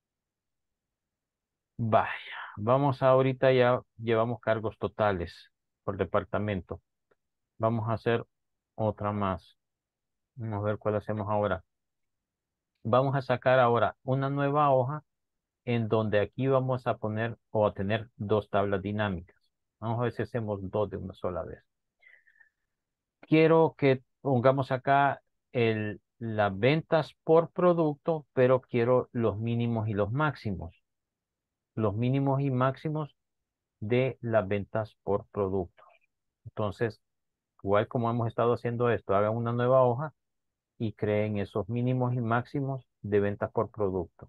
Vaya, vamos ahorita ya llevamos cargos totales por departamento. Vamos a hacer otra más. Vamos a ver cuál hacemos ahora. Vamos a sacar ahora una nueva hoja en donde aquí vamos a poner o a tener dos tablas dinámicas. Vamos a ver si hacemos dos de una sola vez. Quiero que pongamos acá el, las ventas por producto, pero quiero los mínimos y los máximos. Los mínimos y máximos de las ventas por producto. Entonces, igual como hemos estado haciendo esto, hagan una nueva hoja y creen esos mínimos y máximos de ventas por producto.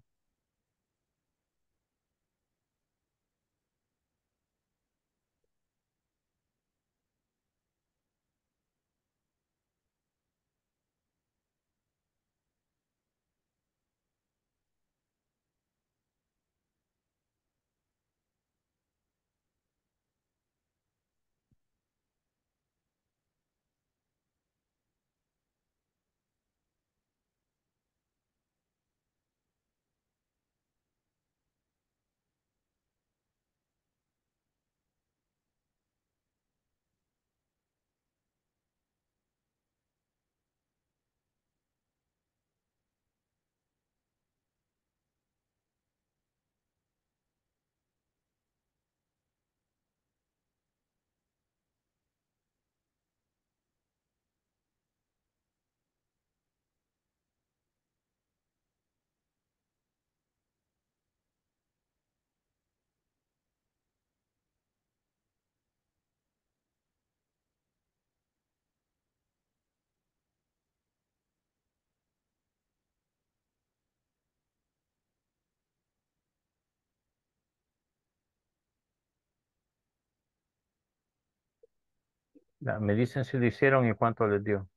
Ya, me dicen si lo hicieron y cuánto les dio.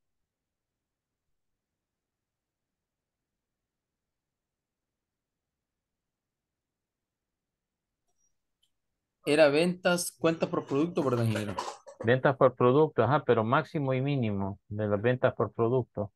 Era ventas, cuenta por producto, ¿verdad, ingeniero? Ventas por producto, ajá, pero máximo y mínimo de las ventas por producto.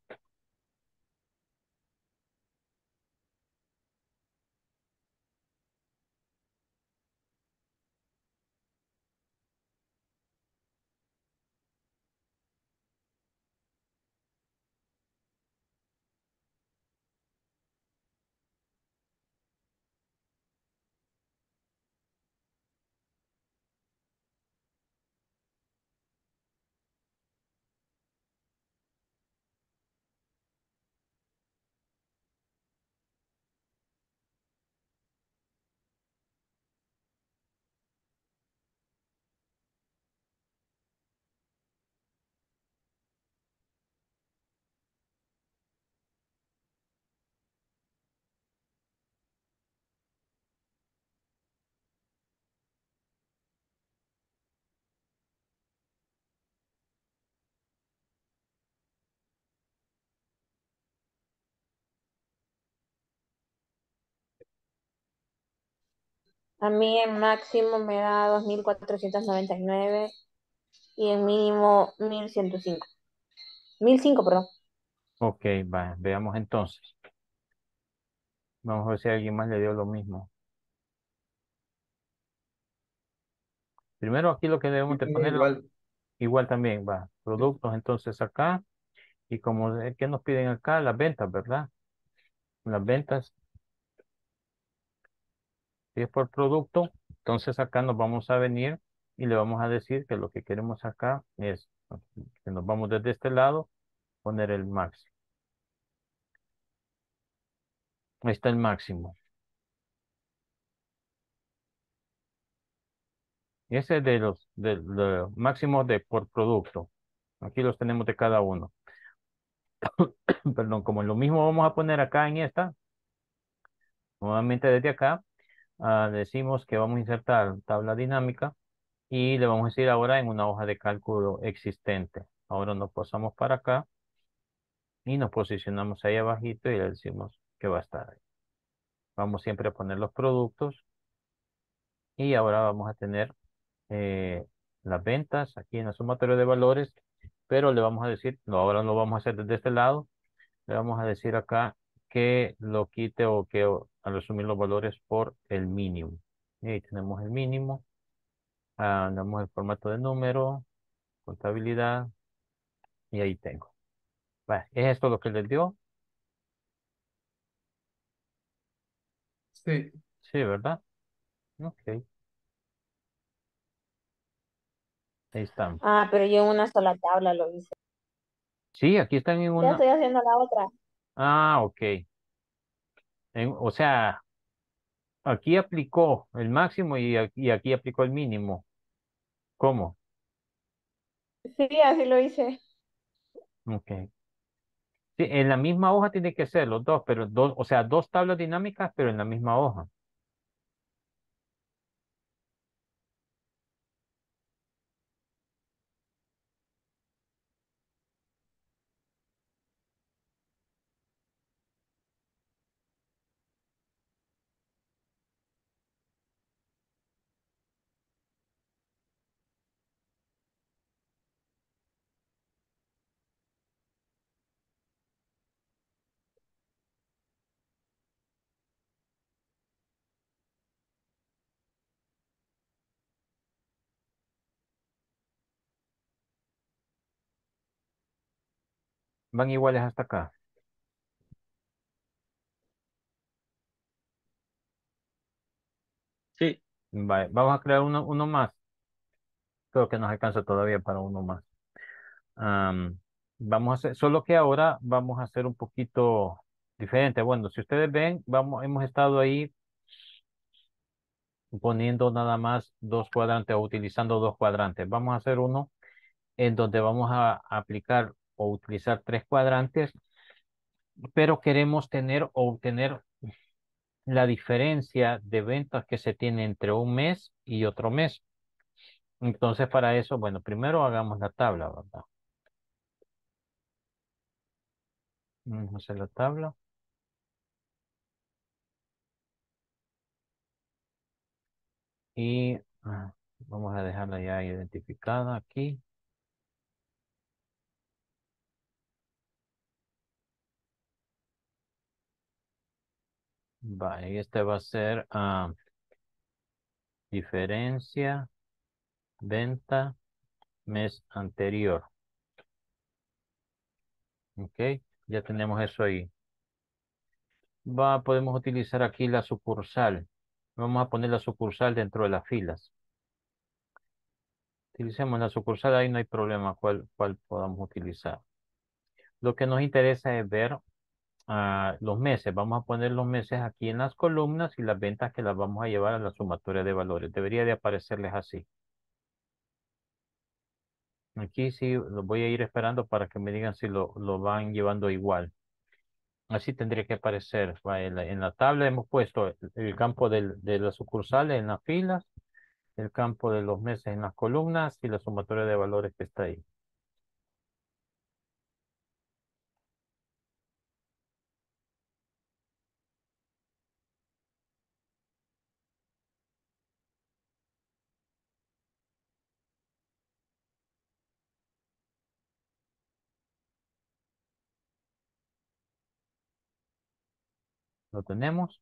A mí en máximo me da dos mil cuatrocientos noventa y nueve y en mínimo mil ciento cinco. Mil cinco, perdón. Ok, va, veamos entonces. Vamos a ver si alguien más le dio lo mismo. Primero aquí lo que debemos Yo de también ponerlo, igual. igual también va. Productos entonces acá. Y como es que nos piden acá, las ventas, ¿verdad? Las ventas, si es por producto, entonces acá nos vamos a venir y le vamos a decir que lo que queremos acá es que nos vamos desde este lado, poner el máximo. Ahí está el máximo. Ese es de los, de los máximos de por producto. Aquí los tenemos de cada uno. Perdón, como lo mismo vamos a poner acá en esta, nuevamente desde acá, ah, decimos que vamos a insertar tabla dinámica y le vamos a decir ahora en una hoja de cálculo existente. Ahora nos pasamos para acá y nos posicionamos ahí abajito y le decimos que va a estar ahí. Vamos siempre a poner los productos y ahora vamos a tener eh, las ventas aquí en la sumatoria de valores, pero le vamos a decir, no, ahora lo vamos a hacer desde este lado, le vamos a decir acá que lo quite o que o- al resumir los valores por el mínimo. Y ahí tenemos el mínimo, ah, damos el formato de número, contabilidad y ahí tengo. Vale, ¿es esto lo que les dio? Sí. Sí, ¿verdad? Ok, ahí están. Ah, pero yo en una sola tabla lo hice. Sí, aquí están en Ya una. estoy haciendo la otra. Ah, ok. En- o sea, aquí aplicó el máximo y aquí, y aquí aplicó el mínimo. ¿Cómo? Sí, así lo hice. Ok. Sí, en la misma hoja tiene que ser los dos, pero dos, o sea, dos tablas dinámicas, pero en la misma hoja. Van iguales hasta acá. Sí, Vale, vamos a crear uno, uno más. Creo que nos alcanza todavía para uno más. Am, vamos a hacer, solo que ahora vamos a hacer un poquito diferente. Bueno, si ustedes ven, vamos, hemos estado ahí poniendo nada más dos cuadrantes o utilizando dos cuadrantes. Vamos a hacer uno en donde vamos a aplicar o utilizar tres cuadrantes, pero queremos tener o obtener la diferencia de ventas que se tiene entre un mes y otro mes. Entonces, para eso, bueno, primero hagamos la tabla, ¿verdad? Vamos a hacer la tabla y ah, vamos a dejarla ya identificada aquí. Vale, y este va a ser ah, diferencia, venta, mes anterior. Ok, ya tenemos eso ahí. Va, podemos utilizar aquí la sucursal. Vamos a poner la sucursal dentro de las filas. Utilicemos la sucursal, ahí no hay problema cuál, cuál podamos utilizar. Lo que nos interesa es ver ah, los meses. Vamos a poner los meses aquí en las columnas y las ventas que las vamos a llevar a la sumatoria de valores. Debería de aparecerles así. Aquí sí los voy a ir esperando para que me digan si lo, lo van llevando igual. Así tendría que aparecer. Va, En la, en la tabla hemos puesto el, el campo del- de las sucursales en las filas, el campo de los meses en las columnas y la sumatoria de valores que está ahí. ¿Lo tenemos?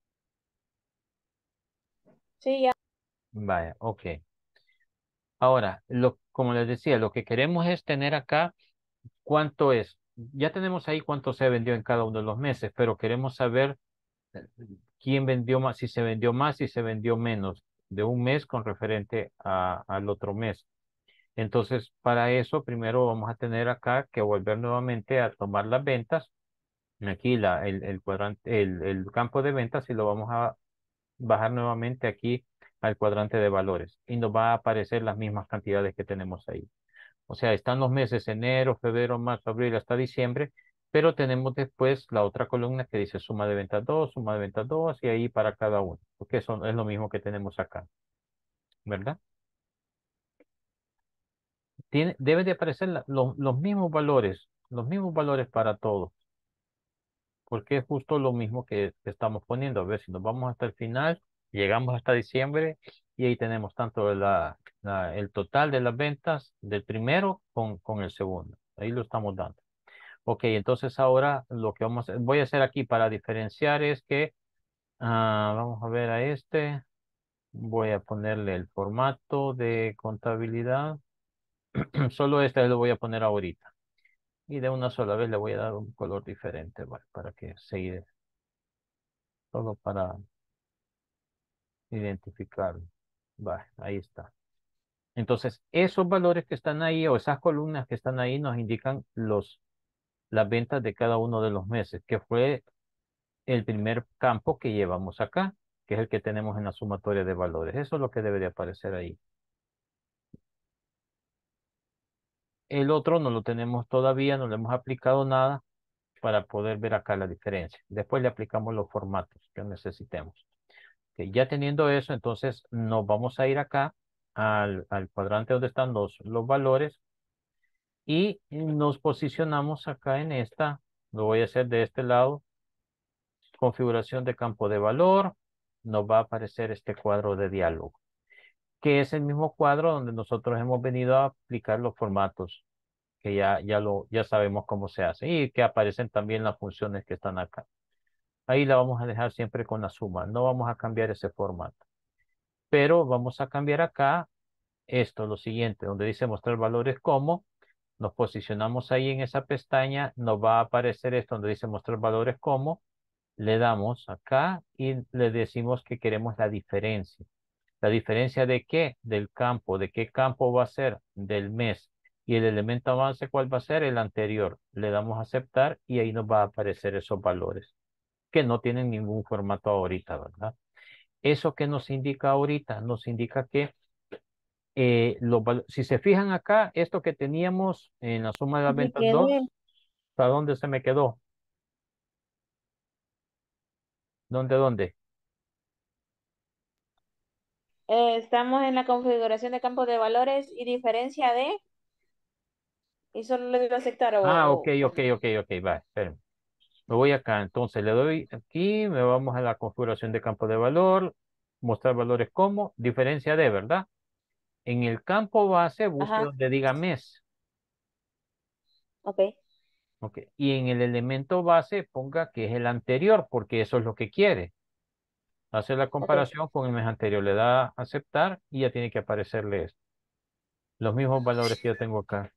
Sí, ya. Vaya, ok. Ahora, lo, como les decía, lo que queremos es tener acá cuánto es. Ya tenemos ahí cuánto se vendió en cada uno de los meses, pero queremos saber eh, quién vendió más, si se vendió más, si se vendió menos de un mes con referente a- al otro mes. Entonces, para eso, primero vamos a tener acá que volver nuevamente a tomar las ventas. Aquí la, el, el cuadrante, el, el campo de ventas y lo vamos a bajar nuevamente aquí al cuadrante de valores y nos va a aparecer las mismas cantidades que tenemos ahí. O sea, están los meses enero, febrero, marzo, abril hasta diciembre, pero tenemos después la otra columna que dice suma de ventas dos, suma de ventas dos y ahí para cada uno, porque eso es lo mismo que tenemos acá, ¿verdad? Tiene, debe de aparecer la- lo- los mismos valores, los mismos valores para todos, porque es justo lo mismo que estamos poniendo. A ver, si nos vamos hasta el final, llegamos hasta diciembre y ahí tenemos tanto la, la- el total de las ventas del primero con, con el segundo. Ahí lo estamos dando. Ok, entonces ahora lo que vamos a, voy a hacer aquí para diferenciar es que, ah, vamos a ver a este, voy a ponerle el formato de contabilidad, solo este lo voy a poner ahorita y de una sola vez le voy a dar un color diferente, ¿vale? Para que se ide- solo para identificarlo. Vale, ahí está. Entonces, esos valores que están ahí o esas columnas que están ahí nos indican los, las ventas de cada uno de los meses, que fue el primer campo que llevamos acá, que es el que tenemos en la sumatoria de valores. Eso es lo que debe de aparecer ahí. El otro no lo tenemos todavía, no le hemos aplicado nada para poder ver acá la diferencia. Después le aplicamos los formatos que necesitemos. Que ya teniendo eso, entonces nos vamos a ir acá al, al cuadrante donde están los, los valores y nos posicionamos acá en esta. Lo voy a hacer de este lado. Configuración de campo de valor. Nos va a aparecer este cuadro de diálogo, que es el mismo cuadro donde nosotros hemos venido a aplicar los formatos, que ya, ya, lo, ya sabemos cómo se hace y que aparecen también las funciones que están acá. Ahí la vamos a dejar siempre con la suma, no vamos a cambiar ese formato, pero vamos a cambiar acá esto, lo siguiente, donde dice mostrar valores como, nos posicionamos ahí en esa pestaña, nos va a aparecer esto donde dice mostrar valores como, le damos acá y le decimos que queremos la diferencia. ¿La diferencia de qué? Del campo. ¿De qué campo va a ser? Del mes. Y el elemento avance, ¿cuál va a ser? El anterior. Le damos a aceptar y ahí nos va a aparecer esos valores que no tienen ningún formato ahorita, ¿verdad? ¿Eso qué nos indica ahorita? Nos indica que eh, los val- si se fijan acá, esto que teníamos en la suma de las Me ventas quedé. dos, ¿a dónde se me quedó? ¿Dónde, dónde? Eh, estamos en la configuración de campos de valores y diferencia de, y solo le doy a aceptar o, Ah, ok, o- ok, ok, ok, va, espérenme. Me voy acá, entonces le doy aquí, me vamos a la configuración de campo de valor, mostrar valores como, diferencia de, ¿verdad? En el campo base busque ajá, donde diga mes, ok, ¿ok? Y en el elemento base ponga que es el anterior, porque eso es lo que quiere. Hace la ok. comparación con el mes anterior, le da a aceptar y ya tiene que aparecerle esto. Los mismos valores que yo tengo acá.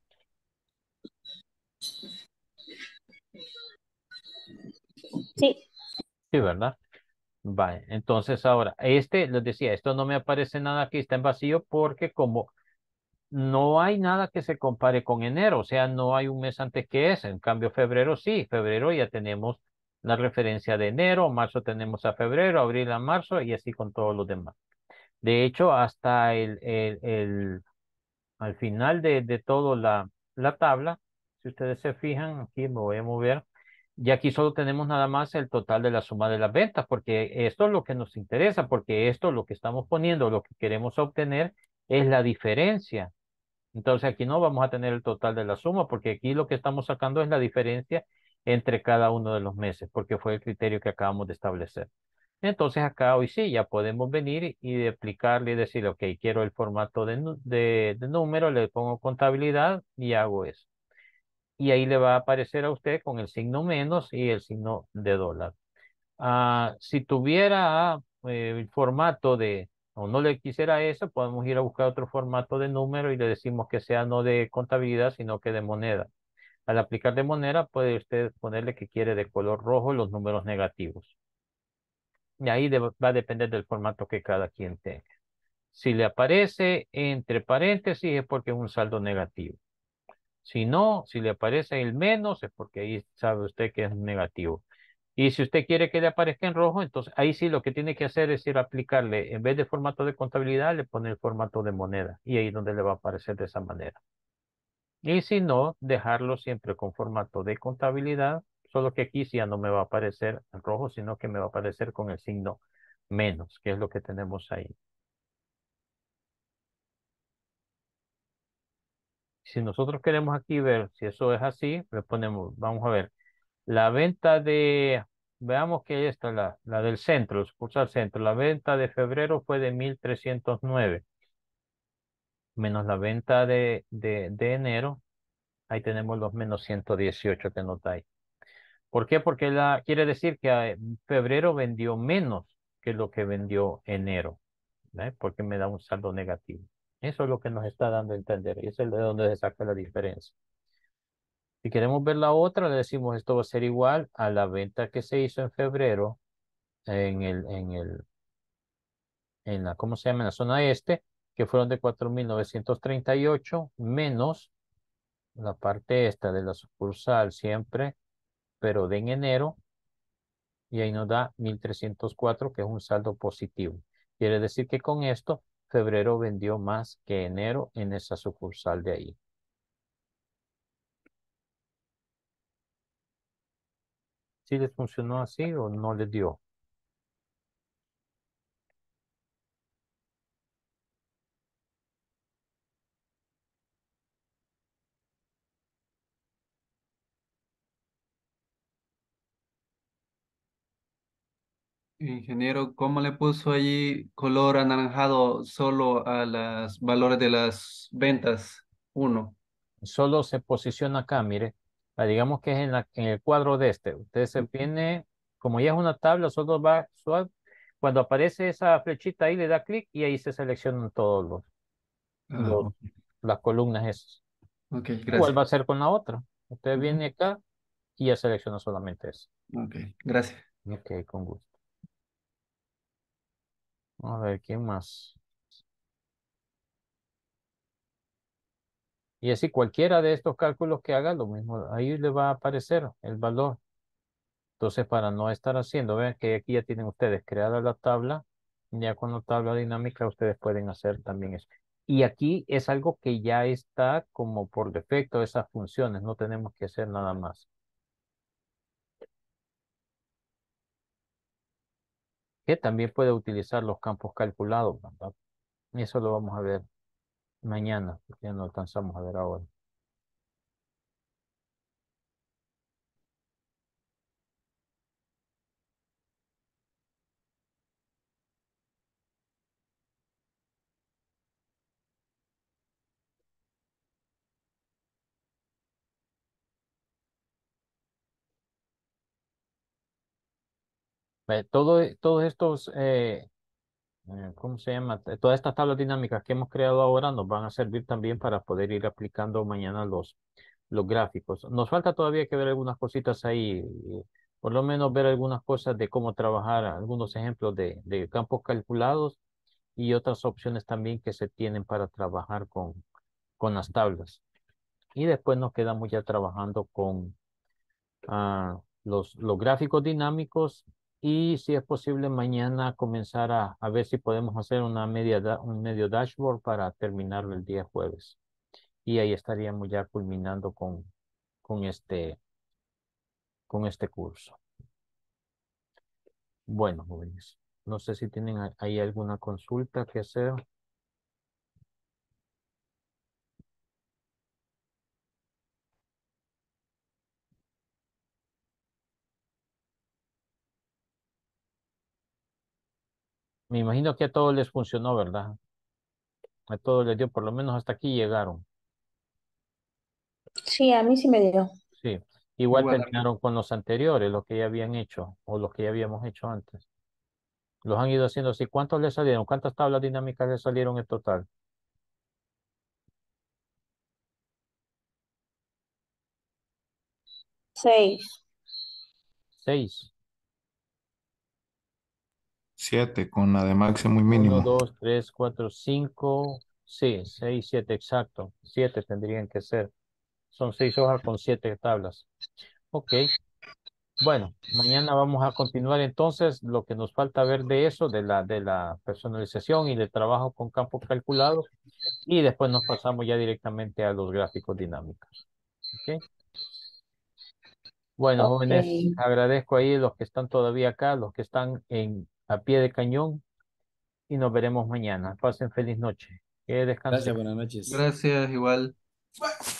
Sí, Sí, ¿verdad? Vale, entonces ahora, este, les decía, esto no me aparece nada aquí, está en vacío porque como no hay nada que se compare con enero, o sea, no hay un mes antes que ese. En cambio, febrero sí, febrero ya tenemos la referencia de enero, marzo tenemos a febrero, abril a marzo y así con todos los demás. De hecho, hasta el, el, el- al final de, de toda la, la tabla, si ustedes se fijan, aquí me voy a mover, y aquí solo tenemos nada más el total de la suma de las ventas, porque esto es lo que nos interesa, porque esto lo que estamos poniendo, lo que queremos obtener es la diferencia. Entonces aquí no vamos a tener el total de la suma, porque aquí lo que estamos sacando es la diferencia entre cada uno de los meses, porque fue el criterio que acabamos de establecer. Entonces acá hoy sí, ya podemos venir y y aplicarle y decir, ok, quiero el formato de, nu- de, de número, le pongo contabilidad y hago eso. Y ahí le va a aparecer a usted con el signo menos y el signo de dólar. Ah, si tuviera eh, el formato de, o no le quisiera eso, podemos ir a buscar otro formato de número y le decimos que sea no de contabilidad, sino que de moneda. Al aplicar de moneda, puede usted ponerle que quiere de color rojo los números negativos. Y ahí de- va a depender del formato que cada quien tenga. Si le aparece entre paréntesis es porque es un saldo negativo. Si no, si le aparece el menos es porque ahí sabe usted que es negativo. Y si usted quiere que le aparezca en rojo, entonces ahí sí lo que tiene que hacer es ir a aplicarle, en vez de formato de contabilidad, le pone el formato de moneda. Y ahí es donde le va a aparecer de esa manera. Y si no, dejarlo siempre con formato de contabilidad, solo que aquí sí ya no me va a aparecer en rojo, sino que me va a aparecer con el signo menos, que es lo que tenemos ahí. Si nosotros queremos aquí ver si eso es así, le ponemos, vamos a ver, la venta de, veamos que ahí está la, la del centro, el sucursal centro, la venta de febrero fue de mil trescientos nueve menos la venta de, de, de enero, ahí tenemos los menos ciento dieciocho que nota ahí. ¿Por qué? Porque la, quiere decir que eh, febrero vendió menos que lo que vendió enero, ¿eh? Porque me da un saldo negativo. Eso es lo que nos está dando a entender y eso es de donde se saca la diferencia. Si queremos ver la otra, le decimos esto va a ser igual a la venta que se hizo en febrero en el, en el, en la, ¿cómo se llama? En la zona este, que fueron de cuatro mil novecientos treinta y ocho menos la parte esta de la sucursal siempre, pero de en enero, y ahí nos da mil trescientos cuatro, que es un saldo positivo. Quiere decir que con esto, febrero vendió más que enero en esa sucursal de ahí. ¿Sí les funcionó así o no les dio? Ingeniero, ¿cómo le puso allí color anaranjado solo a los valores de las ventas? Uno. Solo se posiciona acá, mire. Ah, digamos que es en, la, en el cuadro de este. Usted se viene, como ya es una tabla, solo va suave. Cuando aparece esa flechita ahí, le da clic y ahí se seleccionan todos los, Ah, los, las columnas esas. ok, Igual gracias. va a ser con la otra. Usted Ujú. viene acá y ya selecciona solamente eso. Ok, gracias. Ok, con gusto. A ver, ¿quién más? Y así cualquiera de estos cálculos que haga, lo mismo, ahí le va a aparecer el valor. Entonces, para no estar haciendo, vean que aquí ya tienen ustedes creada la tabla, ya con la tabla dinámica ustedes pueden hacer también eso. Y aquí es algo que ya está como por defecto esas funciones, no tenemos que hacer nada más. Que también puede utilizar los campos calculados, ¿verdad? Eso lo vamos a ver mañana, porque ya no alcanzamos a ver ahora. Ve, todo, todos estos eh, eh, ¿cómo se llama? T- Todas estas tablas dinámicas que hemos creado ahora nos van a servir también para poder ir aplicando mañana los, los gráficos. Nos falta todavía que ver algunas cositas ahí, eh, por lo menos ver algunas cosas de cómo trabajar, algunos ejemplos de, de campos calculados y otras opciones también que se tienen para trabajar con, con las tablas. Y después nos quedamos ya trabajando con ah, los, los gráficos dinámicos y si es posible mañana comenzar a, a ver si podemos hacer una media, da- un medio dashboard para terminar el día jueves. Y ahí estaríamos ya culminando con, con este, con este curso. Bueno, jóvenes, no sé si tienen a- ahí alguna consulta que hacer. Me imagino que a todos les funcionó, ¿verdad? A todos les dio, por lo menos hasta aquí llegaron. Sí, a mí sí me dio. Sí. Igual Igual. terminaron con los anteriores, los que ya habían hecho o los que ya habíamos hecho antes. Los han ido haciendo así. ¿Cuántos le salieron? ¿Cuántas tablas dinámicas le salieron en total? Seis. Seis. Siete con la de máximo y Uno, mínimo. dos, tres, cuatro, cinco. Sí, seis, siete, exacto. Siete tendrían que ser. Son seis hojas con siete tablas. Ok. Bueno, mañana vamos a continuar entonces lo que nos falta ver de eso, de la, de la personalización y de trabajo con campos calculados. Y después nos pasamos ya directamente a los gráficos dinámicos. Ok. Bueno, Ok. jóvenes, agradezco ahí los que están todavía acá, los que están en, a pie de cañón y nos veremos mañana. Pasen feliz noche. Que descansen. Gracias, buenas noches. Gracias, igual.